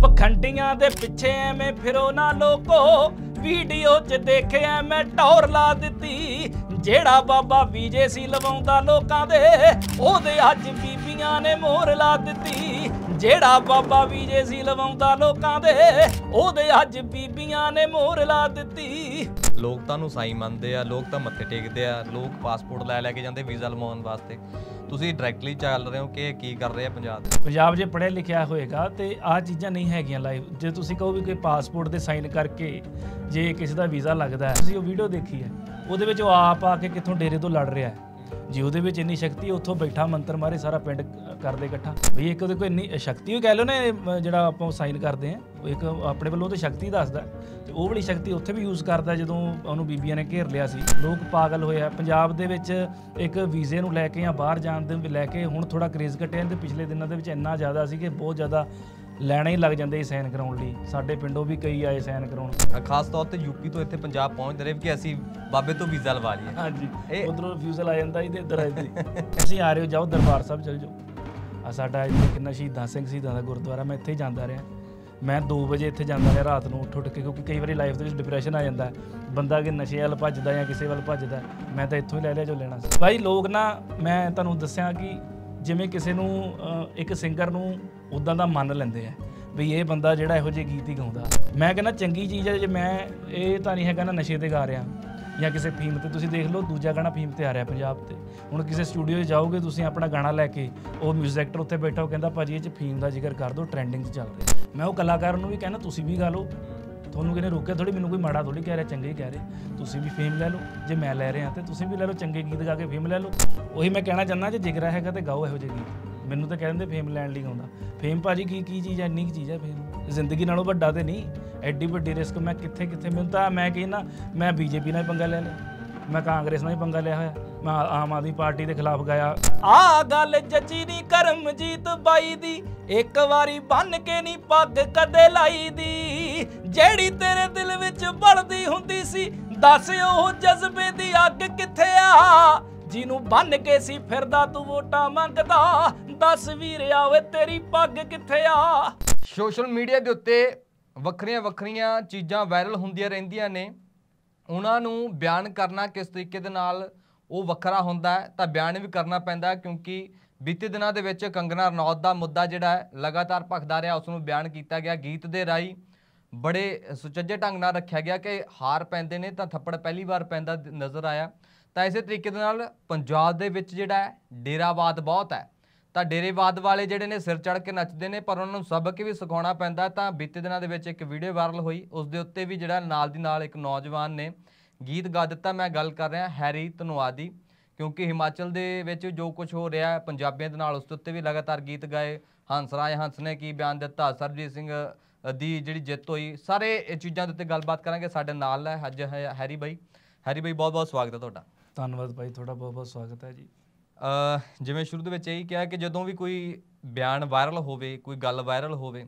ਪਖੰਡੀਆਂ ਦੇ ਪਿੱਛੇ ਐਵੇਂ ਫਿਰੋ ਨਾ ਲੋਕੋ, ਵੀਡੀਓ 'ਚ ਦੇਖਿਆ ਮੈਂ ਟੌਰ ਲਾ ਦਿੱਤੀ। ਜਿਹੜਾ ਬਾਬਾ ਵੀਜੇ ਸੀ ਲਵਾਉਂਦਾ ਲੋਕਾਂ ਦੇ, ਉਹਦੇ ਅੱਜ ਬੀਬੀਆਂ ਨੇ ਮੋਹਰ ਲਾ ਦਿੱਤੀ। ਜਿਹੜਾ ਬਾਬਾ ਵੀਜੇ ਸੀ ਲਵਾਉਂਦਾ ਲੋਕਾਂ ਦੇ, ਉਹਦੇ ਅੱਜ ਬੀਬੀਆਂ ਨੇ ਮੋਹਰ ਲਾ ਦਿੱਤੀ। ਲੋਕ ਤੁਹਾਨੂੰ ਸਾਈ ਮੰਨਦੇ ਆ, ਲੋਕ ਤਾਂ ਮੱਥੇ ਟੇਕਦੇ ਆ, ਲੋਕ ਪਾਸਪੋਰਟ ਲੈ ਕੇ ਜਾਂਦੇ ਵੀਜ਼ਾ ਲਵਾਉਣ ਵਾਸਤੇ। ਤੁਸੀਂ ਡਾਇਰੈਕਟਲੀ ਚੱਲ ਰਹੇ ਹੋ ਕਿ ਕੀ ਕਰ ਰਹੇ ਆ ਪੰਜਾਬ ਜੇ ਪੜ੍ਹਿਆ ਲਿਖਿਆ ਹੋਏਗਾ ਤੇ ਆਹ ਚੀਜ਼ਾਂ ਨਹੀਂ ਹੈਗੀਆਂ ਲਾਈਵ। ਜੇ ਤੁਸੀਂ ਕਹੋ ਵੀ ਕੋਈ ਪਾਸਪੋਰਟ ਦੇ ਸਾਈਨ ਕਰਕੇ ਜੇ ਕਿਸੇ ਦਾ ਵੀਜ਼ਾ ਲੱਗਦਾ ਹੈ, ਤੁਸੀਂ ਉਹ ਵੀਡੀਓ ਦੇਖੀ ਹੈ, ਉਹਦੇ ਵਿੱਚ ਉਹ ਆਪ ਆ ਕੇ ਕਿੱਥੋਂ ਡੇਰੇ ਤੋਂ ਲੜ ਰਿਹਾ ਹੈ। ਜੀ ਉਹਦੇ ਵਿੱਚ ਇੰਨੀ ਸ਼ਕਤੀ, ਉੱਥੋਂ ਬੈਠਾ ਮੰਤਰ ਮਾਰੇ ਸਾਰਾ ਪਿੰਡ ਕਰਦੇ ਇਕੱਠਾ। ਵੀ ਇੱਕ ਉਹਦੇ ਕੋਈ ਇੰਨੀ ਸ਼ਕਤੀ ਉਹ ਕਹਿ ਲਓ ਨਾ, ਜਿਹੜਾ ਆਪਾਂ ਸਾਈਨ ਕਰਦੇ ਹਾਂ, ਉਹ ਇੱਕ ਆਪਣੇ ਵੱਲੋਂ ਤਾਂ ਸ਼ਕਤੀ ਦੱਸਦਾ, ਤੇ ਉਹ ਵਾਲੀ ਸ਼ਕਤੀ ਉੱਥੇ ਵੀ ਯੂਜ਼ ਕਰਦਾ ਜਦੋਂ ਉਹਨੂੰ ਬੀਬੀਆਂ ਨੇ ਘੇਰ ਲਿਆ ਸੀ। ਲੋਕ ਪਾਗਲ ਹੋਏ ਆ ਪੰਜਾਬ ਦੇ ਵਿੱਚ। ਇੱਕ ਵੀਜ਼ੇ ਨੂੰ ਲੈ ਕੇ ਜਾਂ ਬਾਹਰ ਜਾਣ ਦੇ ਲੈ ਕੇ ਹੁਣ ਥੋੜਾ ਕਰੇਜ਼ ਘਟਿਆ, ਤੇ ਪਿਛਲੇ ਦਿਨਾਂ ਦੇ ਵਿੱਚ ਇੰਨਾ ਜ਼ਿਆਦਾ ਸੀ ਕਿ ਬਹੁਤ ਜ਼ਿਆਦਾ ਲੈਣਾ ਹੀ ਲੱਗ ਜਾਂਦੇ ਸੀ ਸਾਈਨ ਕਰਾਉਣ ਲਈ। ਸਾਡੇ ਪਿੰਡੋਂ ਵੀ ਕਈ ਆਏ ਸਾਈਨ ਕਰਾਉਣ, ਖਾਸ ਤੌਰ ਤੇ ਯੂਪੀ ਤੋਂ ਇੱਥੇ ਪੰਜਾਬ ਪਹੁੰਚਦੇ ਰਹੇ ਕਿ ਅਸੀਂ ਬਾਬੇ ਤੋਂ ਵੀਜ਼ਾ ਲਵਾ ਲਈਏ। ਹਾਂਜੀ, ਉਧਰੋਂ ਰਿਫਿਊਜ਼ਲ ਆ ਜਾਂਦਾ ਜੀ, ਤੇ ਇੱਧਰ ਆਏ ਜੀ ਤੁਸੀਂ ਆ ਰਹੇ ਹੋ, ਜਾਓ ਦਰਬਾਰ ਸਾਹਿਬ ਚਲ ਜਾਓ। ਆ ਸਾਡਾ ਇੱਥੇ ਕਿੰਨਾ ਸ਼ਹੀਦਾਂ ਦਾ ਗੁਰਦੁਆਰਾ, ਮੈਂ ਇੱਥੇ ਹੀ ਜਾਂਦਾ ਰਿਹਾ। ਮੈਂ 2 ਵਜੇ ਇੱਥੇ ਜਾਂਦਾ ਰਿਹਾ ਰਾਤ ਨੂੰ ਉੱਠ ਕੇ, ਕਿਉਂਕਿ ਕਈ ਵਾਰੀ ਲਾਈਫ ਦੇ ਵਿੱਚ ਡਿਪਰੈਸ਼ਨ ਆ ਜਾਂਦਾ ਬੰਦਾ, ਕਿ ਨਸ਼ੇ ਵੱਲ ਭੱਜਦਾ ਜਾਂ ਕਿਸੇ ਵੱਲ ਭੱਜਦਾ। ਮੈਂ ਤਾਂ ਇੱਥੋਂ ਹੀ ਲੈ ਲਿਆ ਜੋ ਲੈਣਾ ਸੀ। ਭਾਈ ਲੋਕ ਨਾ, ਮੈਂ ਤੁਹਾਨੂੰ ਦੱਸਿਆ ਕਿ ਜਿਵੇਂ ਕਿਸੇ ਨੂੰ ਇੱਕ ਸਿੰਗਰ ਨੂੰ ਉੱਦਾਂ ਦਾ ਮੰਨ ਲੈਂਦੇ ਆ ਵੀ ਇਹ ਬੰਦਾ ਜਿਹੜਾ ਇਹੋ ਜਿਹੇ ਗੀਤ ਹੀ ਗਾਉਂਦਾ। ਮੈਂ ਕਹਿੰਦਾ ਚੰਗੀ ਚੀਜ਼ ਹੈ। ਜੇ ਮੈਂ ਇਹ ਤਾਂ ਨਹੀਂ ਹੈਗਾ ਨਾ ਨਸ਼ੇ 'ਤੇ ਗਾ ਰਿਹਾ ਜਾਂ ਕਿਸੇ ਫੀਮ 'ਤੇ। ਤੁਸੀਂ ਦੇਖ ਲਓ ਦੂਜਾ ਗਾਣਾ ਫੀਮ 'ਤੇ ਆ ਰਿਹਾ ਪੰਜਾਬ 'ਤੇ। ਹੁਣ ਕਿਸੇ ਸਟੂਡੀਓ 'ਚ ਜਾਓਗੇ ਤੁਸੀਂ, ਆਪਣਾ ਗਾਣਾ ਲੈ ਕੇ, ਉਹ ਮਿਊਜ਼ਿਕ ਡਾਇਰੈਕਟਰ ਉੱਥੇ ਬੈਠਾ, ਉਹ ਕਹਿੰਦਾ ਭਾਜੀ ਇਹ 'ਚ ਫੀਮ ਦਾ ਜ਼ਿਕਰ ਕਰ ਦਿਓ, ਟਰੈਂਡਿੰਗ 'ਚ ਚੱਲ ਰਿਹਾ। ਮੈਂ ਉਹ ਕਲਾਕਾਰ ਨੂੰ ਵੀ ਕਹਿੰਦਾ ਤੁਸੀਂ ਵੀ ਗਾ ਲਓ, ਤੁਹਾਨੂੰ ਕਿਹਨੇ ਰੋਕਿਆ ਥੋੜੀ, ਮੈਨੂੰ ਕੋਈ ਮਾੜਾ ਥੋੜੀ ਕਹਿ ਰਿਹਾ, ਚੰਗੇ ਹੀ ਕਹਿ ਰਹੇ। ਤੁਸੀਂ ਵੀ ਫੇਮ ਲੈ ਲਓ, ਜੇ ਮੈਂ ਲੈ ਰਿਹਾ ਤੇ ਤੁਸੀਂ ਵੀ ਲੈ ਲਓ, ਚੰਗੇ ਗੀਤ ਗਾ ਕੇ ਫੇਮ ਲੈ ਲਓ। ਉਹੀ ਮੈਂ ਕਹਿਣਾ ਚਾਹੁੰਦਾ, ਜੇ ਜਿਗਰਾ ਹੈਗਾ ਤੇ ਗਾਓ ਇਹੋ ਜਿਹੇ ਗੀਤ। ਮੈਨੂੰ ਤਾਂ ਕਹਿ ਦਿੰਦੇ ਫੇਮ ਲੈਣ ਲਈ ਗਾਉਂਦਾ। ਫੇਮ ਭਾਜੀ ਕੀ ਚੀਜ਼ ਹੈ, ਇੰਨੀ ਕੁ ਚੀਜ਼ ਹੈ ਫੇਮ। ਜ਼ਿੰਦਗੀ ਨਾਲੋਂ ਵੱਡਾ ਤੇ ਨਹੀਂ, ਐਡੀ ਵੱਡੀ ਰਿਸਕ ਮੈਂ ਕਿੱਥੇ ਮੈਨੂੰ ਤਾਂ, ਮੈਂ ਕਹਿੰਦਾ ਮੈਂ ਬੀਜੇਪੀ ਨਾਲ ਪੰਗਾ ਲੈ ਲਿਆ, ਮੈਂ ਕਾਂਗਰਸ ਨਾਲ ਹੀ ਪੰਗਾ ਲਿਆ ਹੋਇਆ, ਮੈਂ ਆਮ ਆਦਮੀ ਪਾਰਟੀ ਦੇ ਖਿਲਾਫ ਗਾਇਆ। ਆਹ ਗੱਲ ਜੱਜੀ ਨਹੀਂ ਕਰਮਜੀਤ ਬਾਈ ਦੀ, ਇੱਕ ਵਾਰੀ ਬੰਨ ਕੇ ਨਹੀਂ ਪੱਗ ਕਦੇ ਲਾਈ ਦੀ। ਜਿਹੜੀ ਤੇਰੇ ਦਿਲ ਵਿੱਚ ਬਲਦੀ ਹੁੰਦੀ ਸੀ, ਦੱਸ ਉਹ ਜਜ਼ਬੇ ਦੀ ਅੱਗ ਕਿੱਥੇ ਆ। ਜਿਹਨੂੰ ਬੰਨ ਕੇ ਸੀ ਫਿਰਦਾ ਤੂੰ ਵੋਟਾਂ ਮੰਗਦਾ, ਦੱਸ ਵੀਰਿਆ ਓਏ ਤੇਰੀ ਪੱਗ ਕਿੱਥੇ ਆ। ਸੋਸ਼ਲ ਮੀਡੀਆ ਦੇ ਉੱਤੇ ਵੱਖਰੀਆਂ ਚੀਜ਼ਾਂ ਵਾਇਰਲ ਹੁੰਦੀਆਂ ਰਹਿੰਦੀਆਂ ਨੇ, ਉਹਨਾਂ ਨੂੰ ਬਿਆਨ ਕਰਨਾ ਕਿਸ ਤਰੀਕੇ ਦੇ ਨਾਲ ਉਹ ਵੱਖਰਾ ਹੁੰਦਾ ਹੈ, ਤਾਂ ਬਿਆਨ ਵੀ ਕਰਨਾ ਪੈਂਦਾ, ਕਿਉਂਕਿ ਬੀਤੇ ਦਿਨਾਂ ਦੇ ਵਿੱਚ ਕੰਗਨਾ ਰਣੌਤ ਦਾ ਮੁੱਦਾ ਜਿਹੜਾ ਹੈ ਲਗਾਤਾਰ ਭਖਦਾ ਰਿਹਾ। ਉਸ ਨੂੰ ਬਿਆਨ ਕੀਤਾ ਗਿਆ ਗੀਤ ਦੇ ਰਾਹੀਂ, ਬੜੇ ਸੁਚੱਜੇ ਢੰਗ ਨਾਲ ਰੱਖਿਆ ਗਿਆ ਕਿ ਹਾਰ ਪੈਂਦੇ ਨੇ ਤਾਂ ਥੱਪੜ ਪਹਿਲੀ ਵਾਰ ਪੈਂਦਾ ਨਜ਼ਰ ਆਇਆ। ਤਾਂ ਇਸੇ ਤਰੀਕੇ ਦੇ ਨਾਲ ਪੰਜਾਬ ਦੇ ਵਿੱਚ ਜਿਹੜਾ ਹੈ ਡੇਰਾਵਾਦ ਬਹੁਤ ਹੈ, ਤਾਂ ਡੇਰੇਵਾਦ ਵਾਲੇ ਜਿਹੜੇ ਨੇ ਸਿਰ ਚੜ੍ਹ ਕੇ ਨੱਚਦੇ ਨੇ, ਪਰ ਉਹਨਾਂ ਨੂੰ ਸਬਕ ਵੀ ਸਿਖਾਉਣਾ ਪੈਂਦਾ। ਤਾਂ ਬੀਤੇ ਦਿਨਾਂ ਦੇ ਵਿੱਚ ਇੱਕ ਵੀਡੀਓ ਵਾਇਰਲ ਹੋਈ, ਉਸ ਦੇ ਉੱਤੇ ਵੀ ਜਿਹੜਾ ਨਾਲ ਦੀ ਨਾਲ ਇੱਕ ਨੌਜਵਾਨ ਨੇ ਗੀਤ ਗਾ ਦਿੱਤਾ। ਮੈਂ ਗੱਲ ਕਰ ਰਿਹਾ ਹੈਰੀ ਧਨੋਆ ਦੀ, ਕਿਉਂਕਿ ਹਿਮਾਚਲ ਦੇ ਵਿੱਚ ਜੋ ਕੁਝ ਹੋ ਰਿਹਾ ਪੰਜਾਬੀਆਂ ਦੇ ਨਾਲ, ਉਸ ਦੇ ਉੱਤੇ ਵੀ ਲਗਾਤਾਰ ਗੀਤ ਗਾਏ। ਹੰਸਰਾਜ ਹੰਸ ਨੇ ਕੀ ਬਿਆਨ ਦਿੱਤਾ, ਸਰਬਜੀਤ ਸਿੰਘ ਦੀ ਜਿਹੜੀ ਜਿੱਤ ਹੋਈ, ਸਾਰੇ ਇਹ ਚੀਜ਼ਾਂ ਦੇ ਉੱਤੇ ਗੱਲਬਾਤ ਕਰਾਂਗੇ। ਸਾਡੇ ਨਾਲ ਹੈ ਅੱਜ ਹੈਰੀ ਬਾਈ। ਹੈਰੀ ਬਾਈ ਬਹੁਤ ਬਹੁਤ ਸਵਾਗਤ ਹੈ ਤੁਹਾਡਾ। ਧੰਨਵਾਦ ਭਾਈ, ਤੁਹਾਡਾ ਬਹੁਤ ਬਹੁਤ ਸਵਾਗਤ ਹੈ ਜੀ। ਜਿਵੇਂ ਸ਼ੁਰੂ ਦੇ ਵਿੱਚ ਇਹੀ ਕਿਹਾ ਕਿ ਜਦੋਂ ਵੀ ਕੋਈ ਬਿਆਨ ਵਾਇਰਲ ਹੋਵੇ, ਕੋਈ ਗੱਲ ਵਾਇਰਲ ਹੋਵੇ,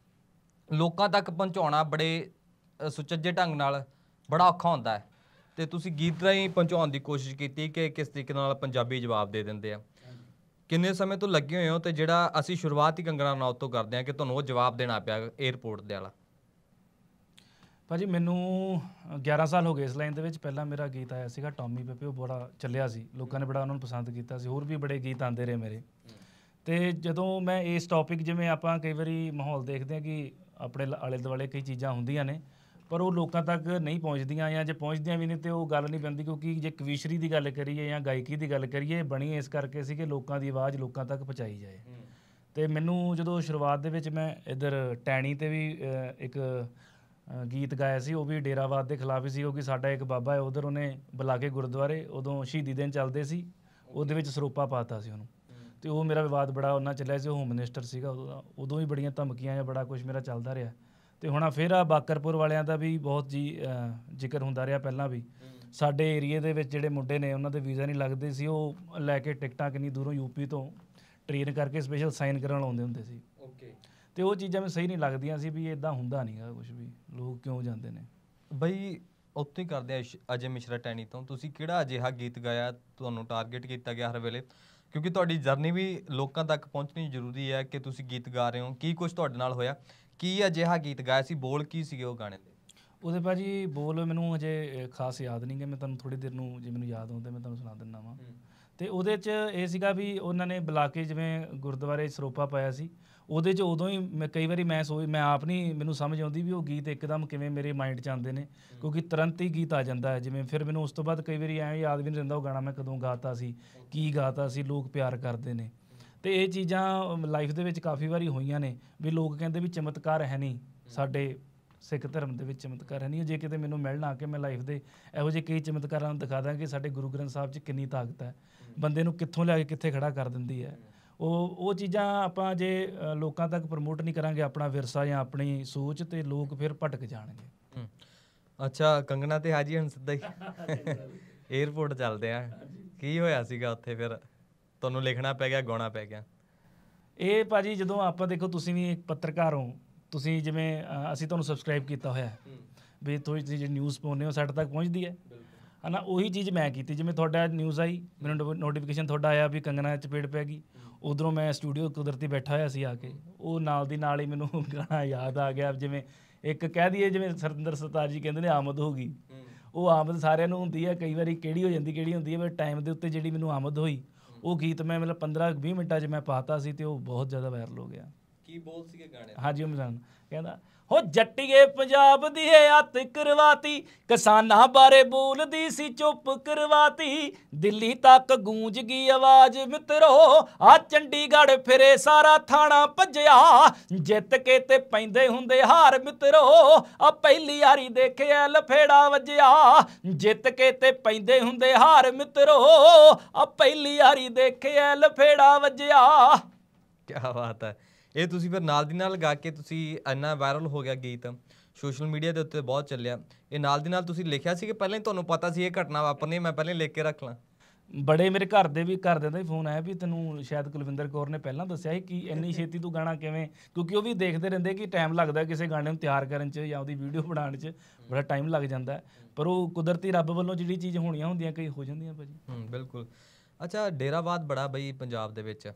ਲੋਕਾਂ ਤੱਕ ਪਹੁੰਚਾਉਣਾ ਬੜੇ ਸੁਚੱਜੇ ਢੰਗ ਨਾਲ ਬੜਾ ਔਖਾ ਹੁੰਦਾ ਹੈ, ਤੇ ਤੁਸੀਂ ਗੀਤ ਰਾਹੀਂ ਪਹੁੰਚਾਉਣ ਦੀ ਕੋਸ਼ਿਸ਼ ਕੀਤੀ ਕਿ ਕਿਸ ਤਰੀਕੇ ਨਾਲ ਪੰਜਾਬੀ ਜਵਾਬ ਦੇ ਦਿੰਦੇ ਆ। ਕਿੰਨੇ ਸਮੇਂ ਤੋਂ ਲੱਗੇ ਹੋਏ ਹੋ, ਤੇ ਜਿਹੜਾ ਅਸੀਂ ਸ਼ੁਰੂਆਤ ਹੀ ਕੰਗਨਾ ਰਣੌਤ ਤੋਂ ਕਰਦੇ ਹਾਂ ਕਿ ਤੁਹਾਨੂੰ ਉਹ ਜਵਾਬ ਦੇਣਾ ਪਿਆ ਏਅਰਪੋਰਟ ਦੇ ਵਾਲਾ? ਭਾਜੀ ਮੈਨੂੰ 11 ਸਾਲ ਹੋ ਗਏ ਇਸ ਲਾਈਨ ਦੇ ਵਿੱਚ। ਪਹਿਲਾਂ ਮੇਰਾ ਗੀਤ ਆਇਆ ਸੀਗਾ ਟੌਮੀ ਪੇਪੇ, ਉਹ ਬੜਾ ਚੱਲਿਆ ਸੀ, ਲੋਕਾਂ ਨੇ ਬੜਾ ਉਹਨਾਂ ਨੂੰ ਪਸੰਦ ਕੀਤਾ ਸੀ। ਹੋਰ ਵੀ ਬੜੇ ਗੀਤ ਆਉਂਦੇ ਰਹੇ ਮੇਰੇ। ਤੇ ਜਦੋਂ ਮੈਂ ਇਸ ਟੌਪਿਕ, ਜਿਵੇਂ ਆਪਾਂ ਕਈ ਵਾਰੀ ਮਾਹੌਲ ਦੇਖਦੇ ਹਾਂ ਕਿ ਆਪਣੇ ਆਲੇ ਦੁਆਲੇ ਕਈ ਚੀਜ਼ਾਂ ਹੁੰਦੀਆਂ ਨੇ, ਪਰ ਉਹ ਲੋਕਾਂ ਤੱਕ ਨਹੀਂ ਪਹੁੰਚਦੀਆਂ, ਜਾਂ ਜੇ ਪਹੁੰਚਦੀਆਂ ਵੀ ਨੇ ਤੇ ਉਹ ਗੱਲ ਨਹੀਂ ਬਣਦੀ। ਕਿਉਂਕਿ ਜੇ ਕਵੀਸ਼ਰੀ ਦੀ ਗੱਲ ਕਰੀਏ ਜਾਂ ਗਾਇਕੀ ਦੀ ਗੱਲ ਕਰੀਏ, ਬਣੀ ਇਸ ਕਰਕੇ ਸੀ ਕਿ ਲੋਕਾਂ ਦੀ ਆਵਾਜ਼ ਲੋਕਾਂ ਤੱਕ ਪਹੁੰਚਾਈ ਜਾਏ। ਤੇ ਮੈਨੂੰ ਜਦੋਂ ਸ਼ੁਰੂਆਤ ਦੇ ਵਿੱਚ ਮੈਂ ਇੱਧਰ ਟੈਣੀ 'ਤੇ ਵੀ ਇੱਕ ਗੀਤ ਗਾਇਆ ਸੀ, ਉਹ ਵੀ ਡੇਰਾਵਾਦ ਦੇ ਖਿਲਾਫ ਹੀ ਸੀ, ਕਿਉਂਕਿ ਸਾਡਾ ਇੱਕ ਬਾਬਾ ਹੈ ਉਧਰ, ਉਹਨੇ ਬੁਲਾ ਕੇ ਗੁਰਦੁਆਰੇ, ਉਦੋਂ ਸ਼ਹੀਦੀ ਦਿਨ ਚੱਲਦੇ ਸੀ, ਉਹਦੇ ਵਿੱਚ ਸਰੋਪਾ ਪਾਤਾ ਸੀ ਉਹਨੂੰ, ਤੇ ਉਹ ਮੇਰਾ ਵਿਵਾਦ ਬੜਾ ਉਹਨਾਂ ਚੱਲਿਆ ਸੀ। ਉਹ ਹੋਮ ਮਿਨਿਸਟਰ ਸੀਗਾ ਉਦੋਂ ਵੀ ਬੜੀਆਂ ਧਮਕੀਆਂ ਜਾਂ ਬੜਾ ਕੁਛ ਮੇਰਾ ਚੱਲਦਾ ਰਿਹਾ। ਤੇ ਹੁਣ ਫਿਰ ਆ ਬਾਕਰਪੁਰ ਵਾਲਿਆਂ ਦਾ ਵੀ ਬਹੁਤ ਜ਼ਿਕਰ ਹੁੰਦਾ ਰਿਹਾ ਪਹਿਲਾਂ ਵੀ। ਸਾਡੇ ਏਰੀਏ ਦੇ ਵਿੱਚ ਜਿਹੜੇ ਮੁੰਡੇ ਨੇ ਉਹਨਾਂ ਦੇ ਵੀਜ਼ਾ ਨਹੀਂ ਲੱਗਦੇ ਸੀ, ਉਹ ਲੈ ਕੇ ਟਿਕਟਾਂ ਕਿੰਨੀ ਦੂਰੋਂ ਯੂਪੀ ਤੋਂ ਟ੍ਰੇਨ ਕਰਕੇ ਸਪੈਸ਼ਲ ਸਾਈਨ ਕਰਨ ਆਉਂਦੇ ਹੁੰਦੇ ਸੀ। ਤੇ ਉਹ ਚੀਜ਼ਾਂ ਮੈਨੂੰ ਸਹੀ ਨਹੀਂ ਲੱਗਦੀਆਂ ਸੀ ਵੀ ਇੱਦਾਂ ਹੁੰਦਾ ਨਹੀਂ ਗਾ ਕੁਛ ਵੀ, ਲੋਕ ਕਿਉਂ ਜਾਂਦੇ ਨੇ। ਬਈ ਉੱਥੇ ਹੀ ਕਰਦੇ ਆ ਅਜੇ ਮਿਸ਼ਰਾ ਟੈਣੀ ਤੋਂ, ਤੁਸੀਂ ਕਿਹੜਾ ਅਜਿਹਾ ਗੀਤ ਗਾਇਆ ਤੁਹਾਨੂੰ ਟਾਰਗੇਟ ਕੀਤਾ ਗਿਆ ਹਰ ਵੇਲੇ? ਕਿਉਂਕਿ ਤੁਹਾਡੀ ਜਰਨੀ ਵੀ ਲੋਕਾਂ ਤੱਕ ਪਹੁੰਚਣੀ ਜ਼ਰੂਰੀ ਹੈ ਕਿ ਤੁਸੀਂ ਗੀਤ ਗਾ ਰਹੇ ਹੋ, ਕੀ ਕੁਛ ਤੁਹਾਡੇ ਨਾਲ ਹੋਇਆ, ਕੀ ਅਜਿਹਾ ਗੀਤ ਗਾਇਆ ਸੀ, ਬੋਲ ਕੀ ਸੀਗੇ ਉਹ ਗਾਣੇ ਦੇ? ਉਹਦੇ ਭਾਜੀ ਬੋਲ ਮੈਨੂੰ ਅਜੇ ਖਾਸ ਯਾਦ ਨਹੀਂ ਗੇ, ਮੈਂ ਤੁਹਾਨੂੰ ਥੋੜੀ ਦੇਰ ਨੂੰ ਜੇ ਮੈਨੂੰ ਯਾਦ ਆਉਂਦੇ ਮੈਂ ਤੁਹਾਨੂੰ ਸੁਣਾ ਦਿੰਦਾ ਵਾਂ। ਤੇ ਉਹਦੇ 'ਚ ਇਹ ਸੀਗਾ ਵੀ ਉਹਨਾਂ ਨੇ ਬੁਲਾ ਕੇ ਜਿਵੇਂ ਗੁਰਦੁਆਰੇ ਸਰੋਪਾ ਪਾਇਆ ਸੀ, ਉਹਦੇ 'ਚ ਉਦੋਂ ਹੀ ਮੈਂ ਕਈ ਵਾਰੀ ਮੈਂ ਆਪ ਨਹੀਂ ਮੈਨੂੰ ਸਮਝ ਆਉਂਦੀ ਵੀ ਉਹ ਗੀਤ ਇੱਕਦਮ ਕਿਵੇਂ ਮੇਰੇ ਮਾਈਂਡ 'ਚ ਆਉਂਦੇ ਨੇ, ਕਿਉਂਕਿ ਤੁਰੰਤ ਹੀ ਗੀਤ ਆ ਜਾਂਦਾ ਹੈ ਜਿਵੇਂ। ਫਿਰ ਮੈਨੂੰ ਉਸ ਤੋਂ ਬਾਅਦ ਕਈ ਵਾਰੀ ਐਂ ਯਾਦ ਵੀ ਨਹੀਂ ਰਹਿੰਦਾ ਉਹ ਗਾਣਾ ਮੈਂ ਕਦੋਂ ਗਾਤਾ ਸੀ, ਕੀ ਗਾਤਾ ਸੀ, ਲੋਕ ਪਿਆਰ ਕਰਦੇ ਨੇ। ਤੇ ਇਹ ਚੀਜ਼ਾਂ ਲਾਈਫ ਦੇ ਵਿੱਚ ਕਾਫੀ ਵਾਰੀ ਹੋਈਆਂ ਨੇ ਵੀ ਲੋਕ ਕਹਿੰਦੇ ਵੀ ਚਮਤਕਾਰ ਹੈ ਨਹੀਂ, ਸਾਡੇ ਸਿੱਖ ਧਰਮ ਦੇ ਵਿੱਚ ਚਮਤਕਾਰ ਹੈ ਨਹੀਂ। ਜੇ ਕਿਤੇ ਮੈਨੂੰ ਮਿਲਣ ਆ ਕੇ ਮੈਂ ਲਾਈਫ ਦੇ ਇਹੋ ਜਿਹੇ ਕਈ ਚਮਤਕਾਰਾਂ ਨੂੰ ਦਿਖਾ ਦਾਂ ਕਿ ਸਾਡੇ ਗੁਰੂ ਗ੍ਰੰਥ ਸਾਹਿਬ 'ਚ ਕਿੰਨੀ ਤਾਕਤ ਹੈ, ਬੰਦੇ ਨੂੰ ਕਿੱਥੋਂ ਲਿਆ ਕੇ ਕਿੱਥੇ ਖੜਾ ਕਰ ਦਿੰਦੀ ਹੈ। ਉਹ ਚੀਜ਼ਾਂ ਆਪਾਂ ਜੇ ਲੋਕਾਂ ਤੱਕ ਪ੍ਰਮੋਟ ਨਹੀਂ ਕਰਾਂਗੇ ਆਪਣਾ ਵਿਰਸਾ ਜਾਂ ਆਪਣੀ ਸੋਚ, ਤੇ ਲੋਕ ਫਿਰ ਭਟਕ ਜਾਣਗੇ। ਅੱਛਾ, ਕੰਗਣਾ ਤੇ ਹਾਜੀ ਹੁਣ ਸਿੱਧਾ ਹੀ ਏਅਰਪੋਰਟ ਚੱਲਦੇ ਆ, ਕੀ ਹੋਇਆ ਸੀਗਾ ਉੱਥੇ ਫਿਰ ਤੁਹਾਨੂੰ ਲਿਖਣਾ ਪੈ ਗਿਆ, ਗਾਉਣਾ ਪੈ ਗਿਆ? ਇਹ ਭਾਜੀ ਜਦੋਂ ਆਪਾਂ ਦੇਖੋ, ਤੁਸੀਂ ਵੀ ਇੱਕ ਪੱਤਰਕਾਰ ਹੋ, ਤੁਸੀਂ ਜਿਵੇਂ ਅਸੀਂ ਤੁਹਾਨੂੰ ਸਬਸਕ੍ਰਾਈਬ ਕੀਤਾ ਹੋਇਆ ਵੀ ਤੁਸੀਂ ਜਿਹੜੀ ਨਿਊਜ਼ ਪਾਉਂਦੇ ਹੋ ਸਾਡੇ ਤੱਕ ਪਹੁੰਚਦੀ ਹੈ ਨਾ, ਉਹੀ ਚੀਜ਼ ਮੈਂ ਕੀਤੀ। ਜਿਵੇਂ ਤੁਹਾਡਾ ਨਿਊਜ਼ ਆਈ, ਮੈਨੂੰ ਨੋਟੀਫਿਕੇਸ਼ਨ ਤੁਹਾਡਾ ਆਇਆ ਵੀ ਕੰਗਣਾ ਚਪੇੜ ਪੈ ਗਈ, ਉਧਰੋਂ ਮੈਂ ਸਟੂਡੀਓ ਕੁਦਰਤੀ ਬੈਠਾ ਹੋਇਆ ਸੀ ਆ ਕੇ, ਉਹ ਨਾਲ ਦੀ ਨਾਲ ਹੀ ਮੈਨੂੰ ਗਾਣਾ ਯਾਦ ਆ ਗਿਆ। ਜਿਵੇਂ ਇੱਕ ਕਹਿ ਦਈਏ ਜਿਵੇਂ ਸਰਿੰਦਰ ਸਰਤਾਜ ਜੀ ਕਹਿੰਦੇ ਨੇ ਆਮਦ ਹੋ ਗਈ, ਉਹ ਆਮਦ ਸਾਰਿਆਂ ਨੂੰ ਹੁੰਦੀ ਹੈ, ਕਈ ਵਾਰੀ ਕਿਹੜੀ ਹੋ ਜਾਂਦੀ ਕਿਹੜੀ ਹੁੰਦੀ ਹੈ, ਪਰ ਟਾਈਮ ਦੇ ਉੱਤੇ ਜਿਹੜੀ ਮੈਨੂੰ ਆਮਦ ਹੋਈ ਉਹ ਗੀਤ ਮੈਂ ਮਤਲਬ 15-20 ਮਿੰਟਾਂ 'ਚ ਮੈਂ ਪਾਤਾ ਸੀ ਤੇ ਉਹ ਬਹੁਤ ਜ਼ਿਆਦਾ ਵਾਇਰਲ ਹੋ ਗਿਆ। ਕੀ ਬੋਲ ਸੀਗੇ ਗਾਣੇ? ਹਾਂਜੀ, ਉਹ ਕਹਿੰਦਾ ਹੋ ਜੱਟੀਏ ਪੰਜਾਬ ਦੀ ਏ ਅੱਤ ਕਰਵਾਤੀ, ਕਿਸਾਨਾਂ ਬਾਰੇ ਬੋਲਦੀ ਸੀ ਚੁੱਪ ਕਰਵਾਤੀ, ਦਿੱਲੀ ਤੱਕ ਗੂੰਜ ਗਈ ਆਵਾਜ਼ ਮਿੱਤਰੋ, ਆ ਚੰਡੀਗੜ੍ਹ ਫਿਰੇ ਸਾਰਾ ਥਾਣਾ ਭੱਜਿਆ, ਜਿੱਤ ਕੇ ਤੇ ਪੈਂਦੇ ਹੁੰਦੇ ਹਾਰ ਮਿੱਤਰੋ, ਆ ਪਹਿਲੀ ਵਾਰੀ ਦੇਖਿਆ ਲਫੇੜਾ ਵੱਜਿਆ, ਜਿੱਤ ਕੇ ਤੇ ਪੈਂਦੇ ਹੁੰਦੇ ਹਾਰ ਮਿੱਤਰੋ, ਆ ਪਹਿਲੀ ਵਾਰੀ ਦੇਖਿਆ ਲਫੇੜਾ ਵੱਜਿਆ। ਕੀ ਬਾਤ ਹੈ। ਇਹ ਤੁਸੀਂ ਫਿਰ ਨਾਲ ਦੀ ਨਾਲ ਗਾ ਕੇ ਤੁਸੀਂ ਇੰਨਾ ਵਾਇਰਲ ਹੋ ਗਿਆ ਗੀਤ, ਸੋਸ਼ਲ ਮੀਡੀਆ ਦੇ ਉੱਤੇ ਬਹੁਤ ਚੱਲਿਆ। ਇਹ ਨਾਲ ਦੀ ਨਾਲ ਤੁਸੀਂ ਲਿਖਿਆ ਸੀ ਕਿ ਪਹਿਲਾਂ ਹੀ ਤੁਹਾਨੂੰ ਪਤਾ ਸੀ ਇਹ ਘਟਨਾ ਵਾਪਰਨੀ, ਮੈਂ ਪਹਿਲਾਂ ਲਿਖ ਕੇ ਰੱਖ ਲਾਂ? ਬੜੇ ਮੇਰੇ ਘਰਦਿਆਂ ਦਾ ਹੀ ਫੋਨ ਆਇਆ ਵੀ ਤੈਨੂੰ ਸ਼ਾਇਦ ਕੁਲਵਿੰਦਰ ਕੌਰ ਨੇ ਪਹਿਲਾਂ ਦੱਸਿਆ ਸੀ ਕਿ ਇੰਨੀ ਛੇਤੀ ਤੂੰ ਗਾਣਾ ਕਿਵੇਂ, ਕਿਉਂਕਿ ਉਹ ਵੀ ਦੇਖਦੇ ਰਹਿੰਦੇ ਕਿ ਟਾਈਮ ਲੱਗਦਾ ਕਿਸੇ ਗਾਣੇ ਨੂੰ ਤਿਆਰ ਕਰਨ 'ਚ ਜਾਂ ਉਹਦੀ ਵੀਡੀਓ ਬਣਾਉਣ 'ਚ ਬੜਾ ਟਾਈਮ ਲੱਗ ਜਾਂਦਾ, ਪਰ ਉਹ ਕੁਦਰਤੀ ਰੱਬ ਵੱਲੋਂ ਜਿਹੜੀ ਚੀਜ਼ ਹੋਣੀਆਂ ਹੁੰਦੀਆਂ ਕਈ ਹੋ ਜਾਂਦੀਆਂ ਭਾਜੀ। ਬਿਲਕੁਲ। ਅੱਛਾ, ਡੇਰਾਵਾਦ ਬੜਾ ਬਈ ਪੰਜਾਬ ਦੇ ਵਿੱਚ,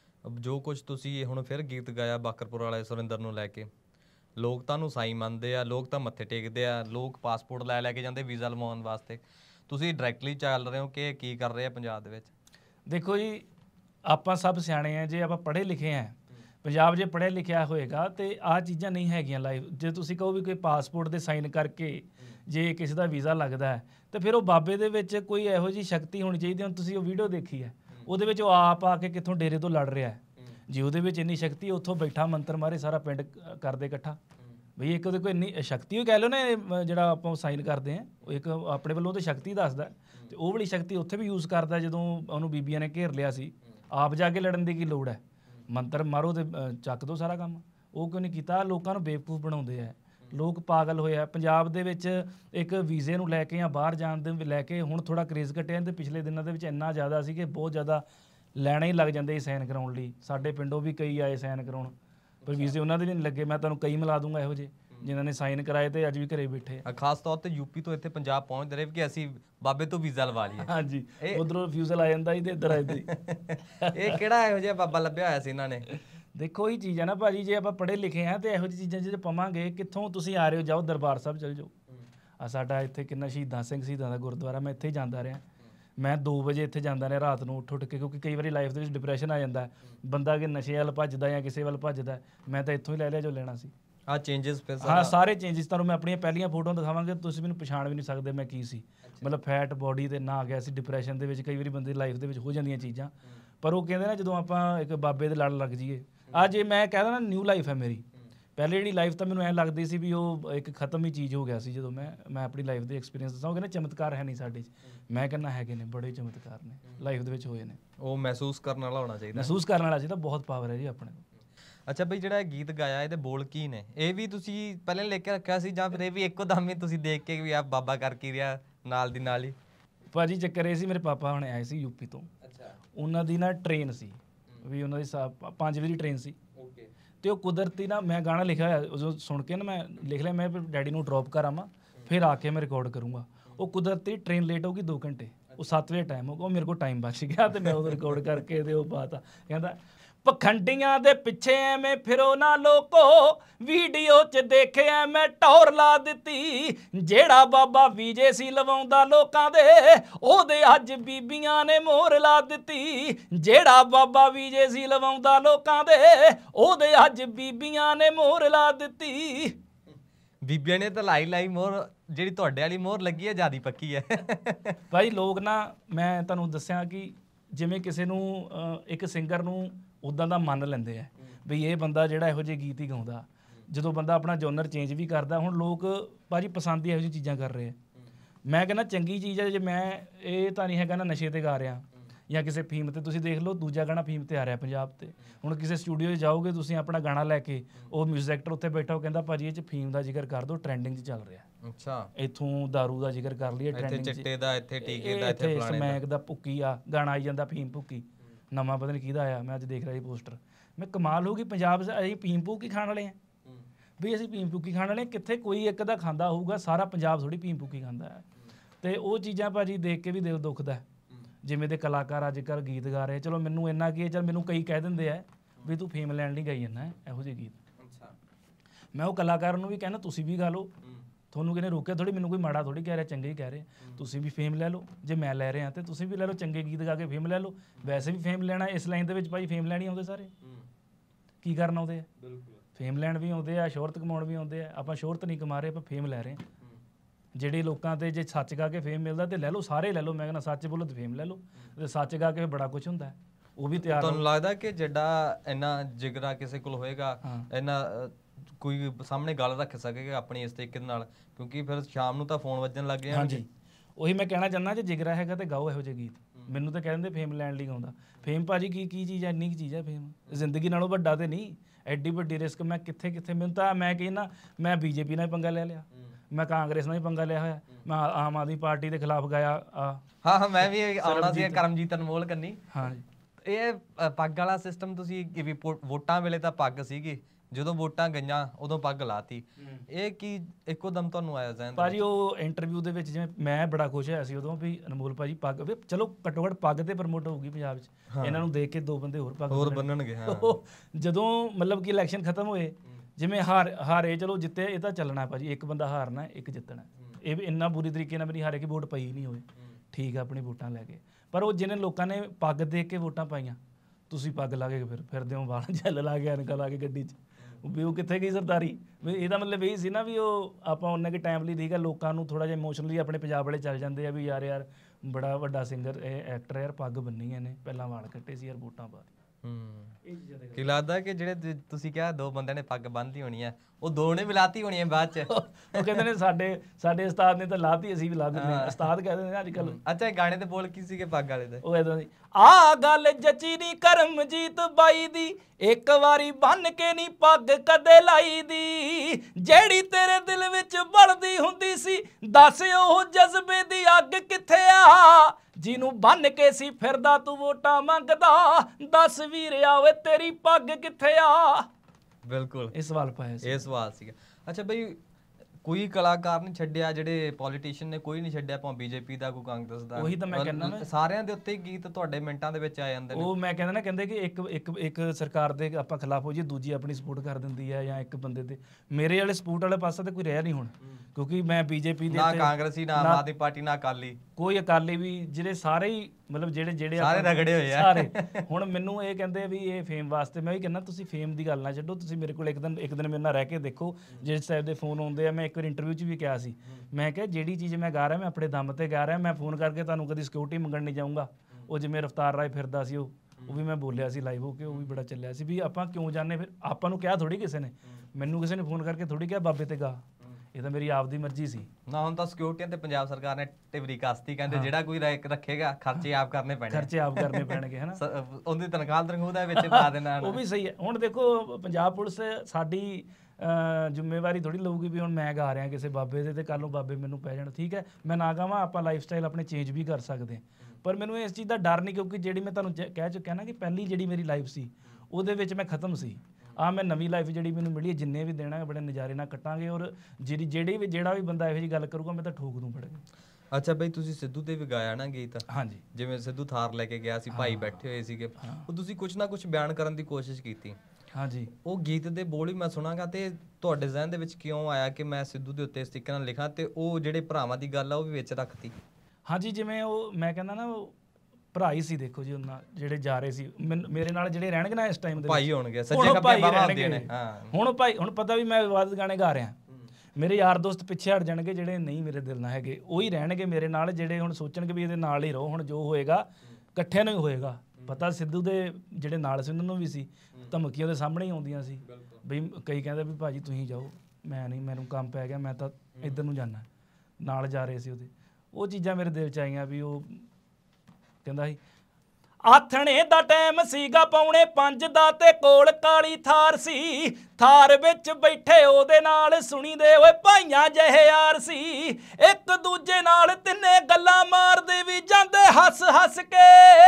ਜੋ ਕੁਝ ਤੁਸੀਂ ਹੁਣ ਫਿਰ ਗੀਤ ਗਾਇਆ ਬਾਕਰਪੁਰ ਵਾਲੇ ਸੁਰਿੰਦਰ ਨੂੰ ਲੈ ਕੇ, ਲੋਕ ਤੁਹਾਨੂੰ ਸਾਈਂ ਮੰਨਦੇ ਆ, ਲੋਕ ਤਾਂ ਮੱਥੇ ਟੇਕਦੇ ਆ, ਲੋਕ ਪਾਸਪੋਰਟ ਲੈ ਕੇ ਜਾਂਦੇ ਵੀਜ਼ਾ ਲਵਾਉਣ ਵਾਸਤੇ, ਤੁਸੀਂ ਡਾਇਰੈਕਟਲੀ ਚੱਲ ਰਹੇ ਹੋ ਕਿ ਕੀ ਕਰ ਰਹੇ ਆ ਪੰਜਾਬ ਦੇ ਵਿੱਚ? ਦੇਖੋ ਜੀ, ਆਪਾਂ ਸਭ ਸਿਆਣੇ ਆ, ਜੇ ਆਪਾਂ ਪੜ੍ਹੇ ਲਿਖੇ ਆ, ਪੰਜਾਬ ਜੇ ਪੜ੍ਹਿਆ ਲਿਖਿਆ ਹੋਏਗਾ ਤੇ ਆਹ ਚੀਜ਼ਾਂ ਨਹੀਂ ਹੈਗੀਆਂ ਲਾਈਵ। ਜੇ ਤੁਸੀਂ ਕਹੋ ਵੀ ਕੋਈ ਪਾਸਪੋਰਟ ਦੇ ਸਾਈਨ ਕਰਕੇ ਜੇ ਕਿਸੇ ਦਾ ਵੀਜ਼ਾ ਲੱਗਦਾ ਹੈ ਤੇ ਫਿਰ ਉਹ ਬਾਬੇ ਦੇ ਵਿੱਚ ਕੋਈ ਇਹੋ ਜਿਹੀ ਸ਼ਕਤੀ ਹੋਣੀ ਚਾਹੀਦੀ। ਹੁਣ ਤੁਸੀਂ ਉਹ ਵੀਡੀਓ ਦੇਖੀ ਹੈ, ਉਹਦੇ ਵਿੱਚ ਉਹ ਆਪ ਆ ਕੇ ਕਿੱਥੋਂ ਡੇਰੇ ਤੋਂ ਲੜ ਰਿਹਾ ਹੈ, ਜੇ ਉਹਦੇ ਵਿੱਚ ਇੰਨੀ ਸ਼ਕਤੀ, ਉੱਥੋਂ ਬੈਠਾ ਮੰਤਰ ਮਾਰੇ ਸਾਰਾ ਪਿੰਡ ਕਰਦੇ ਇਕੱਠਾ, ਬਈ ਇੱਕ ਉਹਦੇ ਕੋਲ ਇੰਨੀ ਸ਼ਕਤੀ ਉਹ ਕਹਿ ਲਓ ਨਾ, ਜਿਹੜਾ ਆਪਾਂ ਸਾਈਨ ਕਰਦੇ ਹਾਂ ਉਹ ਇੱਕ ਆਪਣੇ ਵੱਲੋਂ ਤਾਂ ਸ਼ਕਤੀ ਦੱਸਦਾ, ਤੇ ਉਹ ਵਾਲੀ ਸ਼ਕਤੀ ਉੱਥੇ ਵੀ ਯੂਜ਼ ਕਰਦਾ ਜਦੋਂ ਉਹਨੂੰ ਬੀਬੀਆਂ ਨੇ ਘੇਰ ਲਿਆ ਸੀ। ਆਪ ਜਾ ਕੇ ਲੜਨ ਦੀ ਕੀ ਲੋੜ ਹੈ, ਮੰਤਰ ਮਾਰੋ ਤੇ ਚੱਕ ਦੋ ਸਾਰਾ ਕੰਮ। ਉਹ ਕਿਉਂ ਨਹੀਂ ਕੀਤਾ? ਲੋਕਾਂ ਨੂੰ ਬੇਵਕੂਫ ਬਣਾਉਂਦੇ ਆ, ਲੋਕ ਪਾਗਲ ਹੋਏ ਆ। ਪੰਜਾਬ ਦੇ ਵਿੱਚ ਇੱਕ ਵੀਜ਼ੇ ਨੂੰ ਲੈ ਕੇ ਜਾਂ ਬਾਹਰ ਜਾਣ ਦੇ ਲੈ ਕੇ ਹੁਣ ਥੋੜਾ ਕਰੇਜ਼ ਘਟਿਆ, ਤੇ ਪਿਛਲੇ ਦਿਨਾਂ ਦੇ ਵਿੱਚ ਇੰਨਾ ਜ਼ਿਆਦਾ ਸੀ ਕਿ ਬਹੁਤ ਜ਼ਿਆਦਾ ਲੈਣਾ ਹੀ ਲੱਗ ਜਾਂਦੇ ਸੀ ਸਾਈਨ ਕਰਾਉਣ ਲਈ। ਸਾਡੇ ਪਿੰਡੋਂ ਵੀ ਕਈ ਆਏ ਸਾਈਨ ਕਰਾਉਣ, ਪਰ ਵੀਜ਼ੇ ਉਹਨਾਂ ਦੇ ਵੀ ਨਹੀਂ ਲੱਗੇ। ਮੈਂ ਤੁਹਾਨੂੰ ਕਈ ਮਿਲਾ ਦੂੰਗਾ ਇਹੋ ਜਿਹੇ ਜਿਨ੍ਹਾਂ ਨੇ ਸਾਈਨ ਕਰਾਏ ਤੇ ਅੱਜ ਵੀ ਘਰੇ ਬੈਠੇ ਆ। ਖਾਸ ਤੌਰ ਤੇ ਯੂਪੀ ਤੋਂ ਇੱਥੇ ਪੰਜਾਬ ਪਹੁੰਚਦੇ ਰਹੇ ਕਿ ਅਸੀਂ ਬਾਬੇ ਤੋਂ ਵੀਜ਼ਾ ਲਵਾ ਲਈਏ। ਹਾਂਜੀ, ਉਧਰੋਂ ਰਿਫਿਊਜ਼ਲ ਆ ਜਾਂਦਾ ਸੀ ਤੇ ਇੱਧਰ ਆਏ ਸੀ। ਇਹ ਕਿਹੜਾ ਇਹੋ ਜਿਹਾ ਬਾਬਾ ਲੱਭਿਆ ਹੋਇਆ ਸੀ ਇਹਨਾਂ ਨੇ? ਦੇਖੋ ਇਹ ਚੀਜ਼ ਹੈ ਨਾ ਭਾਜੀ, ਜੇ ਆਪਾਂ ਪੜ੍ਹੇ ਲਿਖੇ ਆ ਤੇ ਇਹੋ ਜਿਹੀ ਚੀਜ਼ਾਂ ਜੇ ਪਵਾਂਗੇ, ਕਿੱਥੋਂ ਤੁਸੀਂ ਆ ਰਹੇ ਹੋ, ਜਾਓ ਦਰਬਾਰ ਸਾਹਿਬ ਚਲ ਜਾਓ। ਆ ਸਾਡਾ ਇੱਥੇ ਕਿੰਨਾ ਸ਼ਹੀਦਾਂ ਦਾ ਗੁਰਦੁਆਰਾ, ਮੈਂ ਇੱਥੇ ਹੀ ਜਾਂਦਾ ਰਿਹਾ। ਮੈਂ 2 ਵਜੇ ਇੱਥੇ ਜਾਂਦਾ ਰਿਹਾ ਰਾਤ ਨੂੰ ਉੱਠ ਕੇ, ਕਿਉਂਕਿ ਕਈ ਵਾਰੀ ਲਾਈਫ ਦੇ ਵਿੱਚ ਡਿਪਰੈਸ਼ਨ ਆ ਜਾਂਦਾ, ਬੰਦਾ ਕਿ ਨਸ਼ੇ ਵੱਲ ਭੱਜਦਾ ਜਾਂ ਕਿਸੇ ਵੱਲ ਭੱਜਦਾ। ਮੈਂ ਤਾਂ ਇੱਥੋਂ ਹੀ ਲੈ ਲਿਆ ਜੋ ਲੈਣਾ ਸੀ। ਆ ਚੇਂਜਸ ਫਿਰ ਹਾਂ, ਸਾਰੇ ਚੇਂਜਸ ਤੁਹਾਨੂੰ ਮੈਂ ਆਪਣੀਆਂ ਪਹਿਲੀਆਂ ਫੋਟੋਆਂ ਦਿਖਾਵਾਂਗੇ, ਤੁਸੀਂ ਮੈਨੂੰ ਪਛਾਣ ਵੀ ਨਹੀਂ ਸਕਦੇ ਮੈਂ ਕੀ ਸੀ। ਮਤਲਬ ਫੈਟ ਬੋਡੀ ਤੇ ਨਾ ਆ ਗਿਆ ਸੀ। ਡਿਪਰੈਸ਼ਨ ਦੇ ਵਿੱਚ ਕਈ ਵਾਰੀ ਬੰਦੇ ਦੀ ਲਾਈਫ ਦੇ ਵਿੱਚ ਹੋ ਜਾਂਦੀਆਂ ਚੀਜ਼ਾਂ, ਪਰ ਉਹ ਕਹਿੰਦੇ ਨਾ ਜਦੋਂ ਆਪਾਂ ਇੱਕ ਬਾਬੇ ਦੇ ਲੜ ਲੱਗ ਜਾਈਏ। ਅੱਜ ਇਹ ਮੈਂ ਕਹਿ ਦਿੰਦਾ ਨਿਊ ਲਾਈਫ ਹੈ ਮੇਰੀ। ਪਹਿਲੇ ਜਿਹੜੀ ਲਾਈਫ ਤਾਂ ਮੈਨੂੰ ਐਂ ਲੱਗਦੀ ਸੀ ਵੀ ਉਹ ਇੱਕ ਖਤਮ ਹੀ ਚੀਜ਼ ਹੋ ਗਿਆ ਸੀ। ਜਦੋਂ ਮੈਂ ਆਪਣੀ ਲਾਈਫ ਦੇ ਐਕਸਪੀਰੀਅੰਸ ਦੱਸਾਂ, ਉਹ ਕਹਿੰਦੇ ਚਮਤਕਾਰ ਹੈ ਨਹੀਂ ਸਾਡੇ 'ਚ, ਮੈਂ ਕਹਿੰਦਾ ਹੈਗੇ ਨੇ, ਬੜੇ ਚਮਤਕਾਰ ਨੇ ਲਾਈਫ ਦੇ ਵਿੱਚ ਹੋਏ ਨੇ। ਉਹ ਮਹਿਸੂਸ ਕਰਨ ਵਾਲਾ ਹੋਣਾ ਚਾਹੀਦਾ। ਮਹਿਸੂਸ ਕਰਨ ਵਾਲਾ ਚਾਹੀਦਾ, ਬਹੁਤ ਪਾਵਰ ਹੈ ਜੀ ਆਪਣੇ ਕੋਲ। ਅੱਛਾ ਬਈ, ਜਿਹੜਾ ਗੀਤ ਗਾਇਆ ਇਹਦੇ ਬੋਲ ਕੀ ਨੇ? ਇਹ ਵੀ ਤੁਸੀਂ ਪਹਿਲਾਂ ਲਿਖ ਕੇ ਰੱਖਿਆ ਸੀ ਜਾਂ ਫਿਰ ਇਹ ਵੀ ਇੱਕੋ ਦਮ ਹੀ ਤੁਸੀਂ ਦੇਖ ਕੇ ਵੀ ਆ ਬਾਬਾ ਕਰ ਕੀ ਰਿਹਾ ਨਾਲ ਦੀ ਨਾਲ ਹੀ? ਭਾਜੀ ਚੱਕਰ ਇਹ ਸੀ, ਮੇਰੇ ਪਾਪਾ ਹੁਣੇ ਆਏ ਸੀ ਯੂਪੀ ਤੋਂ। ਅੱਛਾ। ਉਹਨਾਂ ਦੀ ਨਾ ਟ੍ਰੇਨ ਸੀ, ਵੀ ਉਹਨਾਂ ਦੀ 5 ਵਜੇ ਦੀ ਟ੍ਰੇਨ ਸੀ। ਤੇ ਉਹ ਕੁਦਰਤੀ ਨਾ ਮੈਂ ਗਾਣਾ ਲਿਖਿਆ ਹੋਇਆ, ਉਦੋਂ ਸੁਣ ਕੇ ਨਾ ਮੈਂ ਲਿਖ ਲਿਆ, ਮੈਂ ਡੈਡੀ ਨੂੰ ਡ੍ਰੌਪ ਕਰ ਆਵਾਂ ਫਿਰ ਆ ਕੇ ਮੈਂ ਰਿਕਾਰਡ ਕਰੂੰਗਾ। ਉਹ ਕੁਦਰਤੀ ਟ੍ਰੇਨ ਲੇਟ ਹੋ ਗਈ 2 ਘੰਟੇ, ਉਹ 7 ਵਜੇ ਟਾਈਮ ਹੋ ਗਿਆ, ਉਹ ਮੇਰੇ ਕੋਲ ਟਾਈਮ ਬਚ ਗਿਆ ਤੇ ਮੈਂ ਉਦੋਂ ਰਿਕਾਰਡ ਕਰਕੇ ਤੇ ਉਹ ਬਾਤ ਆ। ਕਹਿੰਦਾ ਪਖੰਡੀਆਂ ਦੇ ਪਿੱਛੇ ਐਵੇਂ ਫਿਰੋ ਨਾ ਲੋਕੋ, ਵੀਡੀਓ 'ਚ ਦੇਖਿਆ ਮੈਂ ਟੌਰ ਲਾ ਦਿੱਤੀ। ਜਿਹੜਾ ਬਾਬਾ ਵੀਜੇ ਸੀ ਲਵਾਉਂਦਾ ਲੋਕਾਂ ਦੇ, ਉਹਦੇ ਅੱਜ ਬੀਬੀਆਂ ਨੇ ਮੋਹਰ ਲਾ ਦਿੱਤੀ। ਜਿਹੜਾ ਬਾਬਾ ਵੀਜੇ ਸੀ ਲਵਾਉਂਦਾ ਲੋਕਾਂ ਦੇ, ਉਹਦੇ ਅੱਜ ਬੀਬੀਆਂ ਨੇ ਮੋਹਰ ਲਾ ਦਿੱਤੀ। ਬੀਬੀਆਂ ਨੇ ਤਾਂ ਲਾਈ ਮੋਹਰ, ਜਿਹੜੀ ਤੁਹਾਡੇ ਵਾਲੀ ਮੋਹਰ ਲੱਗੀ ਹੈ ਜਿਆਦੀ ਪੱਕੀ ਹੈ। ਭਾਈ ਲੋਕ ਨਾ, ਮੈਂ ਤੁਹਾਨੂੰ ਦੱਸਿਆ ਕਿ ਜਿਵੇਂ ਕਿਸੇ ਨੂੰ ਇੱਕ ਸਿੰਗਰ ਨੂੰ ਉੱਦਾਂ ਦਾ ਮੰਨ ਲੈਂਦੇ ਆ ਵੀ ਇਹ ਬੰਦਾ ਜਿਹੜਾ ਇਹੋ ਜਿਹੇ ਗੀਤ ਹੀ ਗਾਉਂਦਾ। ਜਦੋਂ ਬੰਦਾ ਆਪਣਾ ਜੋਨਰ ਚੇਂਜ ਵੀ ਕਰਦਾ, ਹੁਣ ਲੋਕ ਭਾਜੀ ਪਸੰਦ ਹੀ ਇਹੋ ਜਿਹੀ ਚੀਜ਼ਾਂ ਕਰ ਰਹੇ ਆ। ਮੈਂ ਕਹਿੰਦਾ ਚੰਗੀ ਚੀਜ਼ ਹੈ ਜੇ ਮੈਂ ਇਹ ਤਾਂ ਨਹੀਂ ਹੈਗਾ ਨਾ ਨਸ਼ੇ ਤੇ ਗਾ ਰਿਹਾ ਜਾਂ ਕਿਸੇ ਫੀਮ ਤੇ। ਤੁਸੀਂ ਦੇਖ ਲਓ ਦੂਜਾ ਗਾਣਾ ਫੀਮ ਤੇ ਆ ਰਿਹਾ ਪੰਜਾਬ ਤੇ। ਹੁਣ ਕਿਸੇ ਸਟੂਡੀਓ 'ਚ ਜਾਓਗੇ ਤੁਸੀਂ ਆਪਣਾ ਗਾਣਾ ਲੈ ਕੇ, ਉਹ ਮਿਊਜ਼ਿਕ ਡਾਇਰੈਕਟਰ ਉੱਥੇ ਬੈਠਾ, ਉਹ ਕਹਿੰਦਾ ਭਾਜੀ ਇਹ 'ਚ ਫੀਮ ਦਾ ਜ਼ਿਕਰ ਕਰ ਦਿਓ, ਟ੍ਰੈਂਡਿੰਗ 'ਚ ਚੱਲ ਰਿਹਾ। ਅੱਛਾ, ਇੱਥੋਂ ਦਾਰੂ ਦਾ ਜ਼ਿਕਰ ਕਰ ਲਈਏ, ਟ੍ਰੈਂਡਿੰਗ 'ਚ ਚਿੱਟੇ ਦਾ, ਇੱਥੇ ਟੀਕੇ ਦਾ, ਇੱਥੇ ਸਮੈਕ ਦਾ, ਭੁੱਕੀ ਆ ਗਾਣਾ ਆਈ ਜਾਂਦਾ, ਫੀਮ ਭੁੱਕੀ ਨਵਾਂ ਪਤਾ ਨਹੀਂ ਕਿਹਦਾ ਆਇਆ। ਮੈਂ ਅੱਜ ਦੇਖ ਰਿਹਾ ਸੀ ਪੋਸਟਰ, ਮੈਂ ਕਮਾਲ ਹੋ ਗਈ। ਪੰਜਾਬ 'ਚ ਅਸੀਂ ਫੀਮ ਭੁੱਕੀ ਖਾਣ ਵਾਲੇ ਆ ਵੀ ਅਸੀਂ ਫੀਮ ਭੁੱਕੀ ਖਾਣ ਵਾਲੇ। ਕਿੱਥੇ ਕੋਈ ਇੱਕ ਦਾ ਖਾਂਦਾ ਹੋਊਗਾ, ਸਾਰਾ ਪੰਜਾਬ ਥੋੜੀ ਫੀਮ ਭੁੱਕੀ ਖਾਂਦਾ ਹੈ। ਤੇ ਉਹ ਚੀਜ਼ਾਂ ਭਾਜੀ ਦੇਖ ਕੇ ਵੀ ਦਿਲ ਦੁਖਦਾ। ਜਿਵੇਂ ਦੇ ਕਲਾਕਾਰ ਅੱਜ ਕੱਲ੍ਹ ਗੀਤ ਗਾ ਰਹੇ, ਚਲੋ ਮੈਨੂੰ ਇੰਨਾ ਕੀ ਹੈ, ਚਲ ਮੈਨੂੰ ਕਈ ਕਹਿ ਦਿੰਦੇ ਆ ਵੀ ਤੂੰ ਫੇਮ ਲੈਣ ਲਈ ਗਾਈ ਜਾਂਦਾ ਇਹੋ ਜਿਹੇ ਗੀਤ। ਮੈਂ ਉਹ ਕਲਾਕਾਰ ਨੂੰ ਵੀ ਕਹਿੰਦਾ ਤੁਸੀਂ ਵੀ ਗਾ ਲਓ, ਤੁਹਾਨੂੰ ਕਿਹਨੇ ਰੋਕਿਆ ਥੋੜੀ, ਮੈਨੂੰ ਕੋਈ ਮਾੜਾ ਥੋੜੀ ਕਹਿ ਰਿਹਾ, ਚੰਗੇ ਹੀ ਕਹਿ ਰਹੇ। ਤੁਸੀਂ ਵੀ ਫੇਮ ਲੈ ਲਓ, ਜੇ ਮੈਂ ਲੈ ਰਿਹਾ ਤੇ ਤੁਸੀਂ ਵੀ ਲੈ ਲਓ, ਚੰਗੇ ਗੀਤ ਗਾ ਕੇ ਫੇਮ ਲੈ ਲਓ। ਵੈਸੇ ਵੀ ਫੇਮ ਲੈਣਾ ਇਸ ਲਾਈਨ ਦੇ ਵਿੱਚ ਭਾਈ, ਫੇਮ ਲੈਣੀ ਆਉਂਦੇ ਸਾਰੇ, ਕੀ ਕਰਨ ਆਉਂਦੇ ਆ? ਫੇਮ ਲੈਣ ਵੀ ਆਉਂਦੇ ਆ, ਸ਼ੋਹਰਤ ਕਮਾਉਣ ਵੀ ਆਉਂਦੇ ਆ। ਆਪਾਂ ਸ਼ੋਹਰਤ ਨਹੀਂ ਕਮਾ ਰਹੇ, ਆਪਾਂ ਫੇਮ ਲੈ ਰਹੇ ਹਾਂ। ਜਿਹੜੇ ਲੋਕਾਂ ਤੇ ਜੇ ਸੱਚ ਗਾ ਕੇ ਫੇਮ ਮਿਲਦਾ ਤੇ ਲੈ ਲਓ, ਸਾਰੇ ਲੈ ਲਓ। ਮੈਂ ਕਹਿੰਦਾ ਸੱਚ ਬੋਲੋ ਤੇ ਫੇਮ ਲੈ ਲਓ, ਤੇ ਸੱਚ ਗਾ ਕੇ ਬੜਾ ਕੁਝ ਹੁੰਦਾ, ਉਹ ਵੀ ਤਿਆਰ। ਤੁਹਾਨੂੰ ਲੱਗਦਾ ਕਿ ਜਿਹੜਾ ਇੰਨਾ ਜਿਗਰਾ ਕਿਸੇ ਕੋਲ ਹੋਏਗਾ, ਇੰਨਾ ਕੋਈ ਸਾਹਮਣੇ ਗੱਲ ਰੱਖ ਸਕੇਗਾ ਆਪਣੀ ਇਸ ਤਰੀਕੇ ਨਾਲ? ਕਿਉਂਕਿ ਫਿਰ ਸ਼ਾਮ ਨੂੰ ਤਾਂ ਫੋਨ ਵੱਜਣ ਲੱਗ ਗਏ। ਹਾਂਜੀ, ਉਹੀ ਮੈਂ ਕਹਿਣਾ ਚਾਹੁੰਦਾ, ਜੇ ਜਿਗਰਾ ਹੈਗਾ ਤੇ ਗਾਓ ਇਹੋ ਜਿਹੇ ਗੀਤ। ਮੈਨੂੰ ਤਾਂ ਕਹਿ ਦਿੰਦੇ ਫੇਮ ਲੈਣ ਲਈ ਗਾਉਂਦਾ। ਫੇਮ ਭਾਜੀ ਕੀ ਚੀਜ਼ ਹੈ? ਇੰਨੀ ਕੁ ਚੀਜ਼ ਹੈ ਫੇਮ, ਜ਼ਿੰਦਗੀ ਨਾਲੋਂ ਵੱਡਾ ਤੇ ਨਹੀਂ। ਐਡੀ ਵੱਡੀ ਰਿਸਕ ਮੈਂ ਕਿੱਥੇ ਮੈਨੂੰ ਤਾਂ, ਮੈਂ ਕਹਿੰਦਾ ਮੈਂ ਬੀਜੇਪੀ ਨਾਲ ਪੰਗਾ ਲੈ ਲਿਆ, ਮੈਂ ਕਾਂਗਰਸ ਨਾਲ ਹੀ ਪੰਗਾ ਲਿਆ ਹੋਇਆ, ਮੈਂ ਆਮ ਆਦਮੀ ਪਾਰਟੀ ਦੇ ਖਿਲਾਫ ਗਾਇਆ। ਹਾਂ, ਮੈਂ ਵੀ ਆਉਣਾ ਸੀ ਕਰਮਜੀਤ ਅਨਮੋਲ ਕੰਨੀ। ਹਾਂਜੀ, ਇਹ ਪੱਗ ਵਾਲਾ ਸਿਸਟਮ ਤੁਸੀਂ ਵੋਟਾਂ ਵੇਲੇ ਤਾਂ ਪੱਗ ਸੀਗੀ, ਜਦੋਂ ਵੋਟਾਂ ਗਈਆਂ ਉਦੋਂ ਪੱਗ ਲਾਤੀ, ਇਹ ਕੀ ਇੱਕੋ ਦਮ ਤੁਹਾਨੂੰ ਆਇਆ ਜ਼ਹਿਨ? ਭਾਜੀ ਉਹ ਇੰਟਰਵਿਊ ਦੇ ਵਿੱਚ ਜਿਵੇਂ ਮੈਂ ਬੜਾ ਖੁਸ਼ ਹੋਇਆ ਸੀ ਉਦੋਂ ਵੀ ਅਨਮੋਲ ਭਾਜੀ ਪੱਗ, ਚਲੋ ਘੱਟੋ ਘੱਟ ਪੱਗ ਤੇ ਪ੍ਰਮੋਟ ਹੋਊਗੀ ਪੰਜਾਬ 'ਚ। ਇਹਨਾਂ ਨੂੰ ਦੇਖ ਕੇ ਦੋ ਬੰਦੇ ਹੋਰ ਪੱਗ ਬੰਨਣਗੇ। ਜਦੋਂ ਮਤਲਬ ਕਿ ਇਲੈਕਸ਼ਨ ਖਤਮ ਹੋਏ, ਜਿਵੇਂ ਹਾਰੇ ਚਲੋ ਜਿੱਤੇ, ਇਹ ਤਾਂ ਚੱਲਣਾ ਭਾਜੀ, ਇੱਕ ਬੰਦਾ ਹਾਰਨਾ ਇੱਕ ਜਿੱਤਣਾ। ਇਹ ਵੀ ਇੰਨਾ ਬੁਰੀ ਤਰੀਕੇ ਨਾਲ ਵੀ ਨਹੀਂ ਹਾਰੇ ਕਿ ਵੋਟ ਪਈ ਨਹੀਂ ਹੋਵੇ, ਠੀਕ ਆ, ਆਪਣੀ ਵੋਟਾਂ ਲੈ ਕੇ। ਪਰ ਉਹ ਜਿਹਨੇ ਲੋਕਾਂ ਨੇ ਪੱਗ ਦੇਖ ਕੇ ਵੋਟਾਂ ਪਾਈਆਂ, ਤੁਸੀਂ ਪੱਗ ਲਾ ਕੇ ਫਿਰਦੇ ਹੋ, ਵਾਲ ਝੱਲ ਲਾ ਕੇ, ਐਨਕਾਂ ਲਾ ਕੇ ਗੱਡੀ 'ਚ, ਵੀ ਉਹ ਕਿੱਥੇ ਗਈ ਸਰਦਾਰੀ? ਵੀ ਇਹਦਾ ਮਤਲਬ ਇਹ ਸੀ ਨਾ ਵੀ ਉਹ ਆਪਾਂ ਉਹਨਾਂ ਕੇ ਟਾਈਮ ਲਈ ਠੀਕ ਆ, ਲੋਕਾਂ ਨੂੰ ਥੋੜਾ ਜਿਹਾ ਇਮੋਸ਼ਨਲੀ ਆਪਣੇ ਪੰਜਾਬ ਵਾਲੇ ਚੱਲ ਜਾਂਦੇ ਆ ਵੀ ਯਾਰ ਬੜਾ ਵੱਡਾ ਸਿੰਗਰ, ਇਹ ਐਕਟਰ ਯਾਰ, ਪੱਗ ਬੰਨੀ ਇਹਨੇ, ਪਹਿਲਾਂ ਵਾਲ ਕੱਟੇ ਸੀ ਯਾਰ, ਵੋਟਾਂ ਪਾ। ਕੀ ਲੱਗਦਾ ਕਿ ਜਿਹੜੇ ਤੁਸੀਂ ਕਿਹਾ ਦੋ ਬੰਦਿਆਂ ਨੇ ਪੱਗ ਬੰਨ੍ਹਦੀ ਹੋਣੀ ਹੈ, ਉਹ ਦੋ ਨੇ ਵੀ ਲਾਤੀ ਹੋਣੀ ਹੈ ਬਾਅਦ ਚ? ਉਹ ਕਹਿੰਦੇ ਨੇ ਸਾਡੇ ਉਸਤਾਦ ਨੇ ਤਾਂ ਲਾਤੀ, ਅਸੀਂ ਵੀ ਲਾ ਦਿੰਦੇ ਹਾਂ। ਉਸਤਾਦ ਕਹਿੰਦੇ ਨੇ ਅੱਜ ਕੱਲ। ਅੱਛਾ, ਗਾਣੇ ਦੇ ਬੋਲ ਕੀ ਸੀਗੇ ਪੱਗ ਵਾਲੇ ਦੇ? ਉਹ ਇਦਾਂ ਦੀ, ਆ ਗੱਲ ਜੱਚੀ ਨੀ ਕਰਮਜੀਤ ਬਾਈ ਦੀ, ਇੱਕ ਵਾਰੀ ਬੰਨ ਕੇ ਨੀ ਪੱਗ ਕਦੇ ਲਾਈ ਦੀ, ਜਿਹੜੀ ਤੇਰੇ ਦਿਲ ਵਿੱਚ ਬਲਦੀ ਹੁੰਦੀ ਸੀ, ਦੱਸ ਉਹ ਜਜ਼ਬੇ ਦੀ ਅੱਗ ਕਿੱਥੇ ਆ? ਜਿਹਨੂੰ ਬੰਨ ਕੇ ਸੀ ਫਿਰਦਾ ਤੂੰ ਵੋਟਾਂ ਮੰਗਦਾ, ਦੱਸ ਵੀਰਿਆ ਓਏ ਤੇਰੀ ਪੱਗ ਕਿੱਥੇ ਆ? ਬਿਲਕੁਲ, ਇਹ ਸਵਾਲ ਪਾਇਆ ਸੀ, ਇਹ ਸਵਾਲ ਸੀਗਾ। ਅੱਛਾ ਬਈ, ਕੋਈ ਕਲਾਕਾਰ ਨਹੀਂ ਛੱਡਿਆ, ਜਿਹੜੇ ਪੋਲੀਟੀਸ਼ੀਅਨ ਨੇ ਕੋਈ ਨਹੀਂ ਛੱਡਿਆ, ਭਾਵੇਂ ਬੀਜੇਪੀ ਦਾ, ਕੋਈ ਕਾਂਗਰਸ ਦਾ, ਉਹੀ ਤਾਂ ਮੈਂ ਕਹਿੰਦਾ, ਮੈਂ ਸਾਰਿਆਂ ਦੇ ਉੱਤੇ ਗੀਤ ਤੁਹਾਡੇ ਮਿੰਟਾਂ ਦੇ ਵਿੱਚ ਆ ਜਾਂਦੇ ਨੇ। ਉਹ ਮੈਂ ਕਹਿੰਦਾ ਨਾ, ਕਹਿੰਦੇ ਕਿ ਇੱਕ ਸਰਕਾਰ ਦੇ ਆਪਾਂ ਖਿਲਾਫ ਹੋ ਜੀ, ਦੂਜੀ ਆਪਣੀ ਸਪੋਰਟ ਕਰ ਦਿੰਦੀ ਹੈ, ਜਾਂ ਇੱਕ ਬੰਦੇ ਤੇ। ਮੇਰੇ ਵਾਲੇ ਸਪੋਰਟ ਵਾਲੇ ਪਾਸੇ ਤੇ ਕੋਈ ਰਿਹਾ ਨਹੀਂ ਹੁਣ, ਕਿਉਂਕਿ ਮੈਂ ਬੀਜੇਪੀ ਦੇ, ਨਾ ਕਾਂਗਰਸੀ, ਨਾ ਆਮ ਆਦਮੀ ਪਾਰਟੀ, ਨਾ ਅਕਾਲੀ, ਕੋਈ ਅਕਾਲੀ ਵੀ, ਜਿਹੜੇ ਸਾਰੇ ਹੀ ਮਤਲਬ ਜਿਹੜੇ ਸਾਰੇ ਰਗੜੇ ਹੋਏ ਆ ਸਾਰੇ। ਹੁਣ ਮੈਨੂੰ ਇਹ ਕਹਿੰਦੇ ਵੀ ਇਹ ਫੇਮ ਵਾਸਤੇ, ਮੈਂ ਵੀ ਕਹਿੰਦਾ ਤੁਸੀਂ ਫੇਮ ਦੀ ਗੱਲ ਨਾ ਛੱਡੋ, ਤੁਸੀਂ ਮੇਰੇ ਕੋਲ ਇੱਕ ਦਿਨ ਮੇਰੇ ਨਾਲ ਰਹਿ ਕੇ ਦੇਖੋ, ਜਿਸ ਟਾਈਪ ਦੇ ਫੋਨ ਆਉਂਦੇ ਆ। ਮੈਂ ਇੱਕ ਵਾਰ ਇੰਟਰਵਿਊ 'ਚ ਵੀ ਕਿਹਾ ਸੀ, ਮੈਂ ਕਿਹਾ ਜਿਹੜੀ ਚੀਜ਼ ਮੈਂ ਗਾ ਰਿਹਾ, ਮੈਂ ਆਪਣੇ ਦਮ ਤੇ ਗਾ ਰਿਹਾ, ਮੈਂ ਫੋਨ ਕਰਕੇ ਤੁਹਾਨੂੰ ਕਦੀ ਸਿਕਿਉਰਿਟੀ ਮੰਗਣ ਨਹੀਂ ਜਾਊਂਗਾ। ਉਹ ਜਿਵੇਂ ਰਫਤਾਰ ਰਾਏ ਫਿਰਦਾ ਸੀ, ਉਹ ਵੀ ਮੈਂ ਬੋਲਿਆ ਸੀ ਲਾਈਵ ਹੋ ਕੇ, ਉਹ ਵੀ ਬੜਾ ਚੱਲਿਆ ਸੀ ਵੀ ਆਪਾਂ ਕਿਉਂ ਜਾਣੇ, ਫਿਰ ਆਪਾਂ ਨੂੰ ਕਿਹਾ ਥੋੜੀ ਕਿਸੇ ਨੇ, ਮੈਨੂੰ ਕਿਸੇ ਨੇ ਫੋਨ ਕਰਕੇ ਥੋੜੀ ਕਿਹਾ ਬਾਬੇ ਤੇ ਗਾ, ਇਹ ਤਾਂ ਮੇਰੀ ਆਪਦੀ ਮਰਜ਼ੀ ਸੀ ਨਾ। ਹੁਣ ਤਾਂ ਸਿਕਿਉਰਿਟੀਆਂ ਤੇ ਪੰਜਾਬ ਸਰਕਾਰ ਨੇ ਟਿਵਰੀ ਕਾਸਤੀ, ਕਹਿੰਦੇ ਜਿਹੜਾ ਕੋਈ ਰੱਖੇਗਾ ਖਰਚੇ ਆਪ ਕਰਨੇ ਪੈਣਗੇ ਹਨਾ, ਉਹਦੀ ਤਨਖਾਹ ਦਾ ਵਿੱਚ ਪਾ ਦੇਣਾ। ਉਹ ਵੀ ਸਹੀ ਹੈ। ਹੁਣ ਦੇਖੋ ਪੰਜਾਬ ਪੁਲਿਸ ਸਾਡੀ ਜ਼ਿੰਮੇਵਾਰੀ ਥੋੜੀ ਲਊਗੀ ਵੀ ਹੁਣ ਮੈਂ ਗਾ ਰਿਹਾ ਕਿਸੇ ਬਾਬੇ ਦੇ ਤੇ ਕੱਲ ਨੂੰ ਬਾਬੇ ਮੈਨੂੰ ਪੈ ਜਾਣ, ਠੀਕ ਹੈ, ਮੈਂ ਨਾ ਗਾਵਾਂ, ਆਪਾਂ ਲਾਈਫ ਸਟਾਈਲ ਆਪਣੇ ਚੇਂਜ ਵੀ ਕਰ ਸਕਦੇ ਹਾਂ। ਪਰ ਮੈਨੂੰ ਇਸ ਚੀਜ਼ ਦਾ ਡਰ ਨਹੀਂ, ਕਿਉਂਕਿ ਜਿਹੜੀ ਮੈਂ ਤੁਹਾਨੂੰ ਕਹਿ ਚੁੱਕਿਆ ਨਾ ਕਿ ਪਹਿਲੀ ਜਿਹੜੀ ਮੇਰੀ ਲਾਈਫ ਸੀ ਉਹਦੇ ਵਿੱਚ ਮੈਂ ਖਤਮ ਸੀ। ਮੈਂ ਨਵੀਂ ਲਾਈਫ ਜਿਹੜੀ ਮੈਨੂੰ ਮਿਲੀ, ਜਿੰਨੇ ਵੀ ਦੇਣਾ ਬੜੇ ਨਜ਼ਾਰੇ ਨਾਲ ਕੱਟਾਂਗੇ, ਔਰ ਜਿਹੜਾ ਵੀ ਬੰਦਾ ਇਹੋ ਜਿਹੀ ਗੱਲ ਕਰੂਗਾ ਮੈਂ ਤਾਂ ਠੋਕ ਦੂੰ ਫੜ ਕੇ। ਅੱਛਾ ਬਈ ਤੁਸੀਂ ਸਿੱਧੂ ਤੇ ਵੀ ਗਾਇਆ ਨਾ ਗੀਤ? ਹਾਂਜੀ। ਜਿਵੇਂ ਸਿੱਧੂ ਥਾਰ ਲੈ ਕੇ ਗਿਆ ਸੀ, ਭਾਈ ਬੈਠੇ ਹੋਏ ਸੀਗੇ, ਉਹ ਤੁਸੀਂ ਕੁਝ ਨਾ ਕੁਝ ਬਿਆਨ ਕਰਨ ਦੀ ਕੋਸ਼ਿਸ਼ ਕੀਤੀ। ਹਾਂਜੀ। ਉਹ ਗੀਤ ਦੇ ਬੋਲ ਵੀ ਮੈਂ ਸੁਣਾਂਗਾ ਤੇ ਤੁਹਾਡੇ ਜ਼ਿਹਨ ਦੇ ਵਿੱਚ ਕਿਉਂ ਆਇਆ ਕਿ ਮੈਂ ਸਿੱਧੂ ਦੇ ਉੱਤੇ ਇਸ ਤਰੀਕੇ ਨਾਲ ਲਿਖਾਂ ਤੇ ਉਹ ਜਿਹੜੇ ਭਰਾਵਾਂ ਦੀ ਗੱਲ ਆ ਉਹ ਵੀ ਵਿੱਚ ਰੱਖਤੀ? ਹਾਂਜੀ, ਜਿਵੇਂ ਉਹ ਮੈਂ ਕਹਿੰਦਾ ਨਾ ਉਹ ਭਰਾ ਹੀ ਸੀ, ਦੇਖੋ ਜੀ ਉਹਨਾਂ ਜਿਹੜੇ ਜਾ ਰਹੇ ਸੀ ਮੇਰੇ ਨਾਲ ਜਿਹੜੇ ਰਹਿਣਗੇ ਨਾ ਇਸ ਟਾਈਮ ਦੇ ਭਾਈ ਹੋਣਗੇ, ਸੱਜੇ ਖੱਬੇ ਬਾਹਾਂ ਹੁੰਦੀਆਂ ਨੇ। ਹਾਂ, ਹੁਣ ਭਾਈ, ਹੁਣ ਪਤਾ ਵੀ ਮੈਂ ਵਿਵਾਦਿਤ ਗਾਣੇ ਗਾ ਰਿਹਾ, ਮੇਰੇ ਯਾਰ ਦੋਸਤ ਪਿੱਛੇ ਹਟ ਜਾਣਗੇ ਜਿਹੜੇ ਨਹੀਂ ਮੇਰੇ ਦਿਲ ਨਾਲ ਹੈਗੇ, ਉਹੀ ਰਹਿਣਗੇ ਮੇਰੇ ਨਾਲ, ਜਿਹੜੇ ਹੁਣ ਸੋਚਣਗੇ ਵੀ ਇਹਦੇ ਨਾਲ ਹੀ ਰਹੋ, ਹੁਣ ਜੋ ਹੋਏਗਾ ਇਕੱਠਿਆਂ ਨੂੰ ਹੀ ਹੋਏਗਾ। ਪਤਾ ਸਿੱਧੂ ਦੇ ਜਿਹੜੇ ਨਾਲ ਸੀ ਉਹਨਾਂ ਨੂੰ ਵੀ ਸੀ, ਧਮਕੀਆਂ ਉਹਦੇ ਸਾਹਮਣੇ ਹੀ ਆਉਂਦੀਆਂ ਸੀ ਬਈ, ਕਈ ਕਹਿੰਦੇ ਵੀ ਭਾਜੀ ਤੁਸੀਂ ਜਾਓ, ਮੈਂ ਨਹੀਂ, ਮੈਨੂੰ ਕੰਮ ਪੈ ਗਿਆ, ਮੈਂ ਤਾਂ ਇੱਧਰ ਨੂੰ ਜਾਣਾ, ਨਾਲ ਜਾ ਰਹੇ ਸੀ ਉਹਦੇ। ਉਹ ਚੀਜ਼ਾਂ ਮੇਰੇ ਦਿਲ 'ਚ ਆਈਆਂ ਵੀ ਉਹ ਕਹਿੰਦਾ ਸੀ ਆਥਣੇ ਦਾ ਟਾਈਮ ਸੀਗਾ 4:45 ਦਾ ਤੇ ਕੋਲ ਕਾਲੀ ਥਾਰ ਸੀ, ਥਾਰ ਵਿੱਚ ਬੈਠੇ ਉਹਦੇ ਨਾਲ ਸੁਣੀਦੇ ਓਏ ਭਾਈਆਂ ਜਿਹੇ ਯਾਰ ਸੀ, ਇੱਕ ਦੂਜੇ ਨਾਲ ਤਿੰਨੇ ਗੱਲਾਂ ਮਾਰਦੇ ਵੀ ਜਾਂਦੇ ਹੱਸ ਹੱਸ ਕੇ,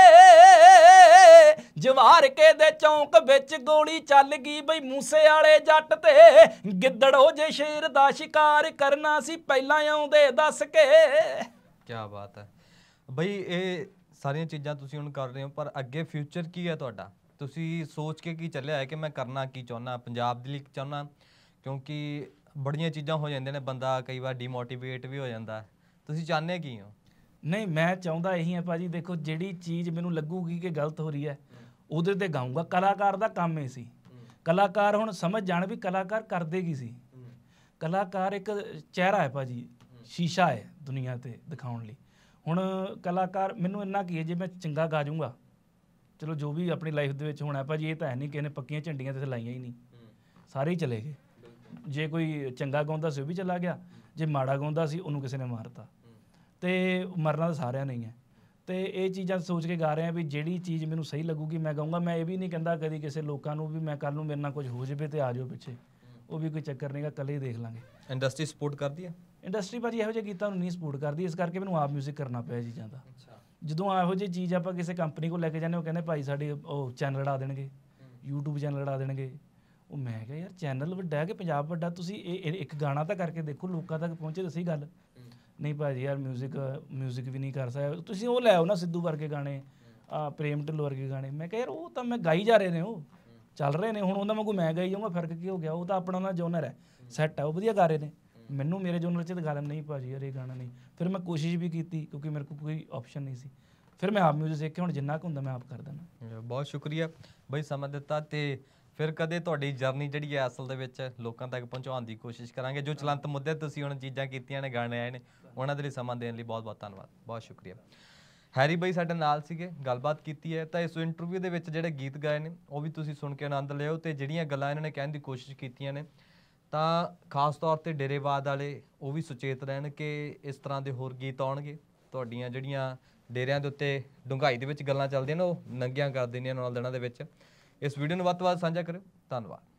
ਜਵਾਰ ਕੇ ਦੇ ਚੌਂਕ ਵਿੱਚ ਗੋਲੀ ਚੱਲ ਗਈ ਬਈ ਮੂਸੇ ਵਾਲੇ ਜੱਟ ਤੇ, ਗਿੱਦੜੋ ਜੇ ਸ਼ੇਰ ਦਾ ਸ਼ਿਕਾਰ ਕਰਨਾ ਸੀ ਪਹਿਲਾਂ ਆਉਂਦੇ ਦੱਸ ਕੇ। ਕੀ ਬਾਤ ਹੈ ਬਈ, ਇਹ ਸਾਰੀਆਂ ਚੀਜ਼ਾਂ ਤੁਸੀਂ ਹੁਣ ਕਰ ਰਹੇ ਹੋ, ਪਰ ਅੱਗੇ ਫਿਊਚਰ ਕੀ ਹੈ ਤੁਹਾਡਾ? ਤੁਸੀਂ ਸੋਚ ਕੇ ਕੀ ਚੱਲਿਆ ਹੈ ਕਿ ਮੈਂ ਕਰਨਾ ਕੀ ਚਾਹੁੰਦਾ, ਪੰਜਾਬ ਦੇ ਲਈ ਚਾਹੁੰਦਾ? ਕਿਉਂਕਿ ਬੜੀਆਂ ਚੀਜ਼ਾਂ ਹੋ ਜਾਂਦੀਆਂ ਨੇ, ਬੰਦਾ ਕਈ ਵਾਰ ਡੀਮੋਟੀਵੇਟ ਵੀ ਹੋ ਜਾਂਦਾ, ਤੁਸੀਂ ਚਾਹੁੰਦੇ ਕੀ ਹੋ? ਨਹੀਂ, ਮੈਂ ਚਾਹੁੰਦਾ ਇਹੀ ਹੈ ਭਾਜੀ, ਦੇਖੋ ਜਿਹੜੀ ਚੀਜ਼ ਮੈਨੂੰ ਲੱਗੂਗੀ ਕਿ ਗਲਤ ਹੋ ਰਹੀ ਹੈ ਉਹਦੇ ਤੇ ਗਾਊਂਗਾ। ਕਲਾਕਾਰ ਦਾ ਕੰਮ ਇਹ ਸੀ, ਕਲਾਕਾਰ ਹੁਣ ਸਮਝ ਜਾਣ ਵੀ ਕਲਾਕਾਰ ਕਰਦੇ ਕੀ ਸੀ। ਕਲਾਕਾਰ ਇੱਕ ਚਿਹਰਾ ਹੈ ਭਾਜੀ, ਸ਼ੀਸ਼ਾ ਹੈ ਦੁਨੀਆ ਤੇ ਦਿਖਾਉਣ ਲਈ। ਹੁਣ ਕਲਾਕਾਰ ਮੈਨੂੰ ਇੰਨਾ ਕੀ ਹੈ, ਜੇ ਮੈਂ ਚੰਗਾ ਗਾ ਜਾਊਂਗਾ, ਚਲੋ ਜੋ ਵੀ ਆਪਣੀ ਲਾਈਫ ਦੇ ਵਿੱਚ ਹੋਣਾ ਭਾਜੀ, ਇਹ ਤਾਂ ਹੈ ਨਹੀਂ ਕਿਸੇ ਨੇ ਪੱਕੀਆਂ ਝੰਡੀਆਂ ਤੇ ਲਾਈਆਂ ਹੀ ਨਹੀਂ, ਸਾਰੇ ਹੀ ਚਲੇ ਗਏ। ਜੇ ਕੋਈ ਚੰਗਾ ਗਾਉਂਦਾ ਸੀ ਉਹ ਵੀ ਚਲਾ ਗਿਆ, ਜੇ ਮਾੜਾ ਗਾਉਂਦਾ ਸੀ ਉਹਨੂੰ ਕਿਸੇ ਨੇ ਮਾਰਤਾ, ਤੇ ਮਰਨਾ ਤਾਂ ਸਾਰਿਆਂ ਨੇ ਹੀ ਹੈ। ਤੇ ਇਹ ਚੀਜ਼ਾਂ ਸੋਚ ਕੇ ਗਾ ਰਹੇ ਆ ਵੀ ਜਿਹੜੀ ਚੀਜ਼ ਮੈਨੂੰ ਸਹੀ ਲੱਗੂਗੀ ਮੈਂ ਗਾਊਂਗਾ। ਮੈਂ ਇਹ ਵੀ ਨਹੀਂ ਕਹਿੰਦਾ ਕਦੀ ਕਿਸੇ ਲੋਕਾਂ ਨੂੰ ਵੀ ਮੈਂ ਕੱਲ ਨੂੰ ਮੇਰੇ ਨਾਲ ਕੁਝ ਹੋ ਜਾਵੇ ਤੇ ਆ ਜਾਓ ਪਿੱਛੇ, ਉਹ ਵੀ ਕੋਈ ਚੱਕਰ ਨਹੀਂਗਾ, ਇਕੱਲੇ ਹੀ ਦੇਖ ਲਾਂਗੇ। ਇੰਡਸਟਰੀ ਸਪੋਰਟ ਕਰਦੀ ਹੈ? ਇੰਡਸਟਰੀ ਭਾਜੀ ਇਹੋ ਜਿਹੇ ਗੀਤਾਂ ਨੂੰ ਨਹੀਂ ਸਪੋਰਟ ਕਰਦੀ, ਇਸ ਕਰਕੇ ਮੈਨੂੰ ਆਪ ਮਿਊਜ਼ਿਕ ਕਰਨਾ ਪਿਆ ਚੀਜ਼ਾਂ ਦਾ। ਜਦੋਂ ਇਹੋ ਜਿਹੀ ਚੀਜ਼ ਆਪਾਂ ਕਿਸੇ ਕੰਪਨੀ ਕੋਲ ਲੈ ਕੇ ਜਾਂਦੇ, ਉਹ ਕਹਿੰਦੇ ਭਾਈ ਸਾਡੇ ਉਹ ਚੈਨਲ ਉਡਾ ਦੇਣਗੇ, YouTube ਚੈਨਲ ਉਡਾ ਦੇਣਗੇ। ਉਹ ਮੈਂ ਕਿਹਾ ਯਾਰ ਚੈਨਲ ਵੱਡਾ ਹੈ ਕਿ ਪੰਜਾਬ ਵੱਡਾ, ਤੁਸੀਂ ਇਹ ਇੱਕ ਗਾਣਾ ਤਾਂ ਕਰਕੇ ਦੇਖੋ, ਲੋਕਾਂ ਤੱਕ ਪਹੁੰਚੇ ਤਾਂ ਸਹੀ ਗੱਲ। ਨਹੀਂ ਭਾਜੀ ਯਾਰ ਮਿਊਜ਼ਿਕ ਵੀ ਨਹੀਂ ਕਰ ਸਕਦਾ, ਤੁਸੀਂ ਉਹ ਲੈ ਆਓ ਨਾ ਸਿੱਧੂ ਵਰਗੇ ਗਾਣੇ, ਪ੍ਰੇਮ ਢਿੱਲੋਂ ਵਰਗੇ ਗਾਣੇ। ਮੈਂ ਕਿਹਾ ਯਾਰ ਉਹ ਤਾਂ ਮੈਂ ਗਾਈ ਜਾ ਰਹੇ ਨੇ, ਉਹ ਚੱਲ ਰਹੇ ਨੇ, ਹੁਣ ਉਹਨਾਂ ਵਾਂਗੂ ਮੈਂ ਗਾਈ ਜਾਊਂਗਾ, ਫਰਕ ਕੀ ਹੋ ਗਿਆ? ਉਹ ਤਾਂ ਆਪਣਾ ਉਹਨਾਂ ਜੋਨਰ ਹੈ, ਸੈੱਟ ਹੈ, ਉਹ ਵਧੀਆ ਗਾ ਰਹੇ ਨੇ। ਮੈਨੂੰ ਮੇਰੇ ਜੋਨਰ 'ਚ ਤਾਂ ਗਾ ਲੈਣ, ਨਹੀਂ ਭਾਜੀ ਯਾਰ ਇਹ ਗਾਣਾ ਨਹੀਂ। ਫਿਰ ਮੈਂ ਕੋਸ਼ਿਸ਼ ਵੀ ਕੀਤੀ ਕਿਉਂਕਿ ਮੇਰੇ ਕੋਲ ਕੋਈ ਆਪਸ਼ਨ ਨਹੀਂ ਸੀ, ਫਿਰ ਮੈਂ ਆਪ ਮਿਊਜ਼ਿਕ ਸਿੱਖ ਕੇ ਹੁਣ ਜਿੰਨਾ ਕੁ ਹੁੰਦਾ ਮੈਂ ਆਪ ਕਰ ਦਿੰਦਾ। ਬਹੁਤ ਸ਼ੁਕਰੀਆ ਬਈ ਸਮਾਂ ਦਿੱਤਾ, ਤੇ ਫਿਰ ਕਦੇ ਤੁਹਾਡੀ ਜਰਨੀ ਜਿਹੜੀ ਹੈ ਅਸਲ ਦੇ ਵਿੱਚ ਲੋਕਾਂ ਤੱਕ ਪਹੁੰਚਾਉਣ ਦੀ ਕੋਸ਼ਿਸ਼ ਕਰਾਂਗੇ। ਜੋ ਚਲੰਤ ਮੁੱਦੇ ਤੁਸੀਂ ਹੁਣ ਚੀਜ਼ਾਂ ਕੀਤੀਆਂ ਨੇ, ਗਾਣੇ ਆਏ ਨੇ, ਉਹਨਾਂ ਦੇ ਲਈ ਸਮਾਂ ਦੇਣ ਲਈ ਬਹੁਤ ਬਹੁਤ ਧੰਨਵਾਦ, ਬਹੁਤ ਸ਼ੁਕਰੀਆ। ਹੈਰੀ ਬਾਈ ਸਾਡੇ ਨਾਲ ਸੀਗੇ, ਗੱਲਬਾਤ ਕੀਤੀ ਹੈ। ਤਾਂ ਇਸ ਇੰਟਰਵਿਊ ਦੇ ਵਿੱਚ ਜਿਹੜੇ ਗੀਤ ਗਾਏ ਨੇ ਉਹ ਵੀ ਤੁਸੀਂ ਸੁਣ ਕੇ ਆਨੰਦ ਲਿਓ, ਤੇ ਜਿਹੜੀਆਂ ਗੱਲਾਂ ਇਹਨਾਂ ਨੇ ਕਹਿਣ ਦੀ ਕੋਸ਼ਿਸ਼ ਕੀਤੀਆਂ ਨੇ, ਤਾਂ ਖਾਸ ਤੌਰ ਤੇ ਡੇਰੇਵਾਦ ਵਾਲੇ ਉਹ ਵੀ ਸੁਚੇਤ ਰਹਿਣ ਕਿ ਇਸ ਤਰ੍ਹਾਂ ਦੇ ਹੋਰ ਗੀਤ ਆਉਣਗੇ। ਤੁਹਾਡੀਆਂ ਜਿਹੜੀਆਂ ਡੇਰਿਆਂ ਦੇ ਉੱਤੇ ਡੂੰਘਾਈ ਦੇ ਵਿੱਚ ਗੱਲਾਂ ਚੱਲਦੀਆਂ ਨੇ ਉਹ ਨੰਗੀਆਂ ਕਰ ਦੇਣੀਆਂ ਨਾਲ ਦਿਨਾਂ ਦੇ ਵਿੱਚ। ਇਸ ਵੀਡੀਓ ਨੂੰ ਵੱਧ ਤੋਂ ਵੱਧ ਸਾਂਝਾ ਕਰਿਓ, ਧੰਨਵਾਦ।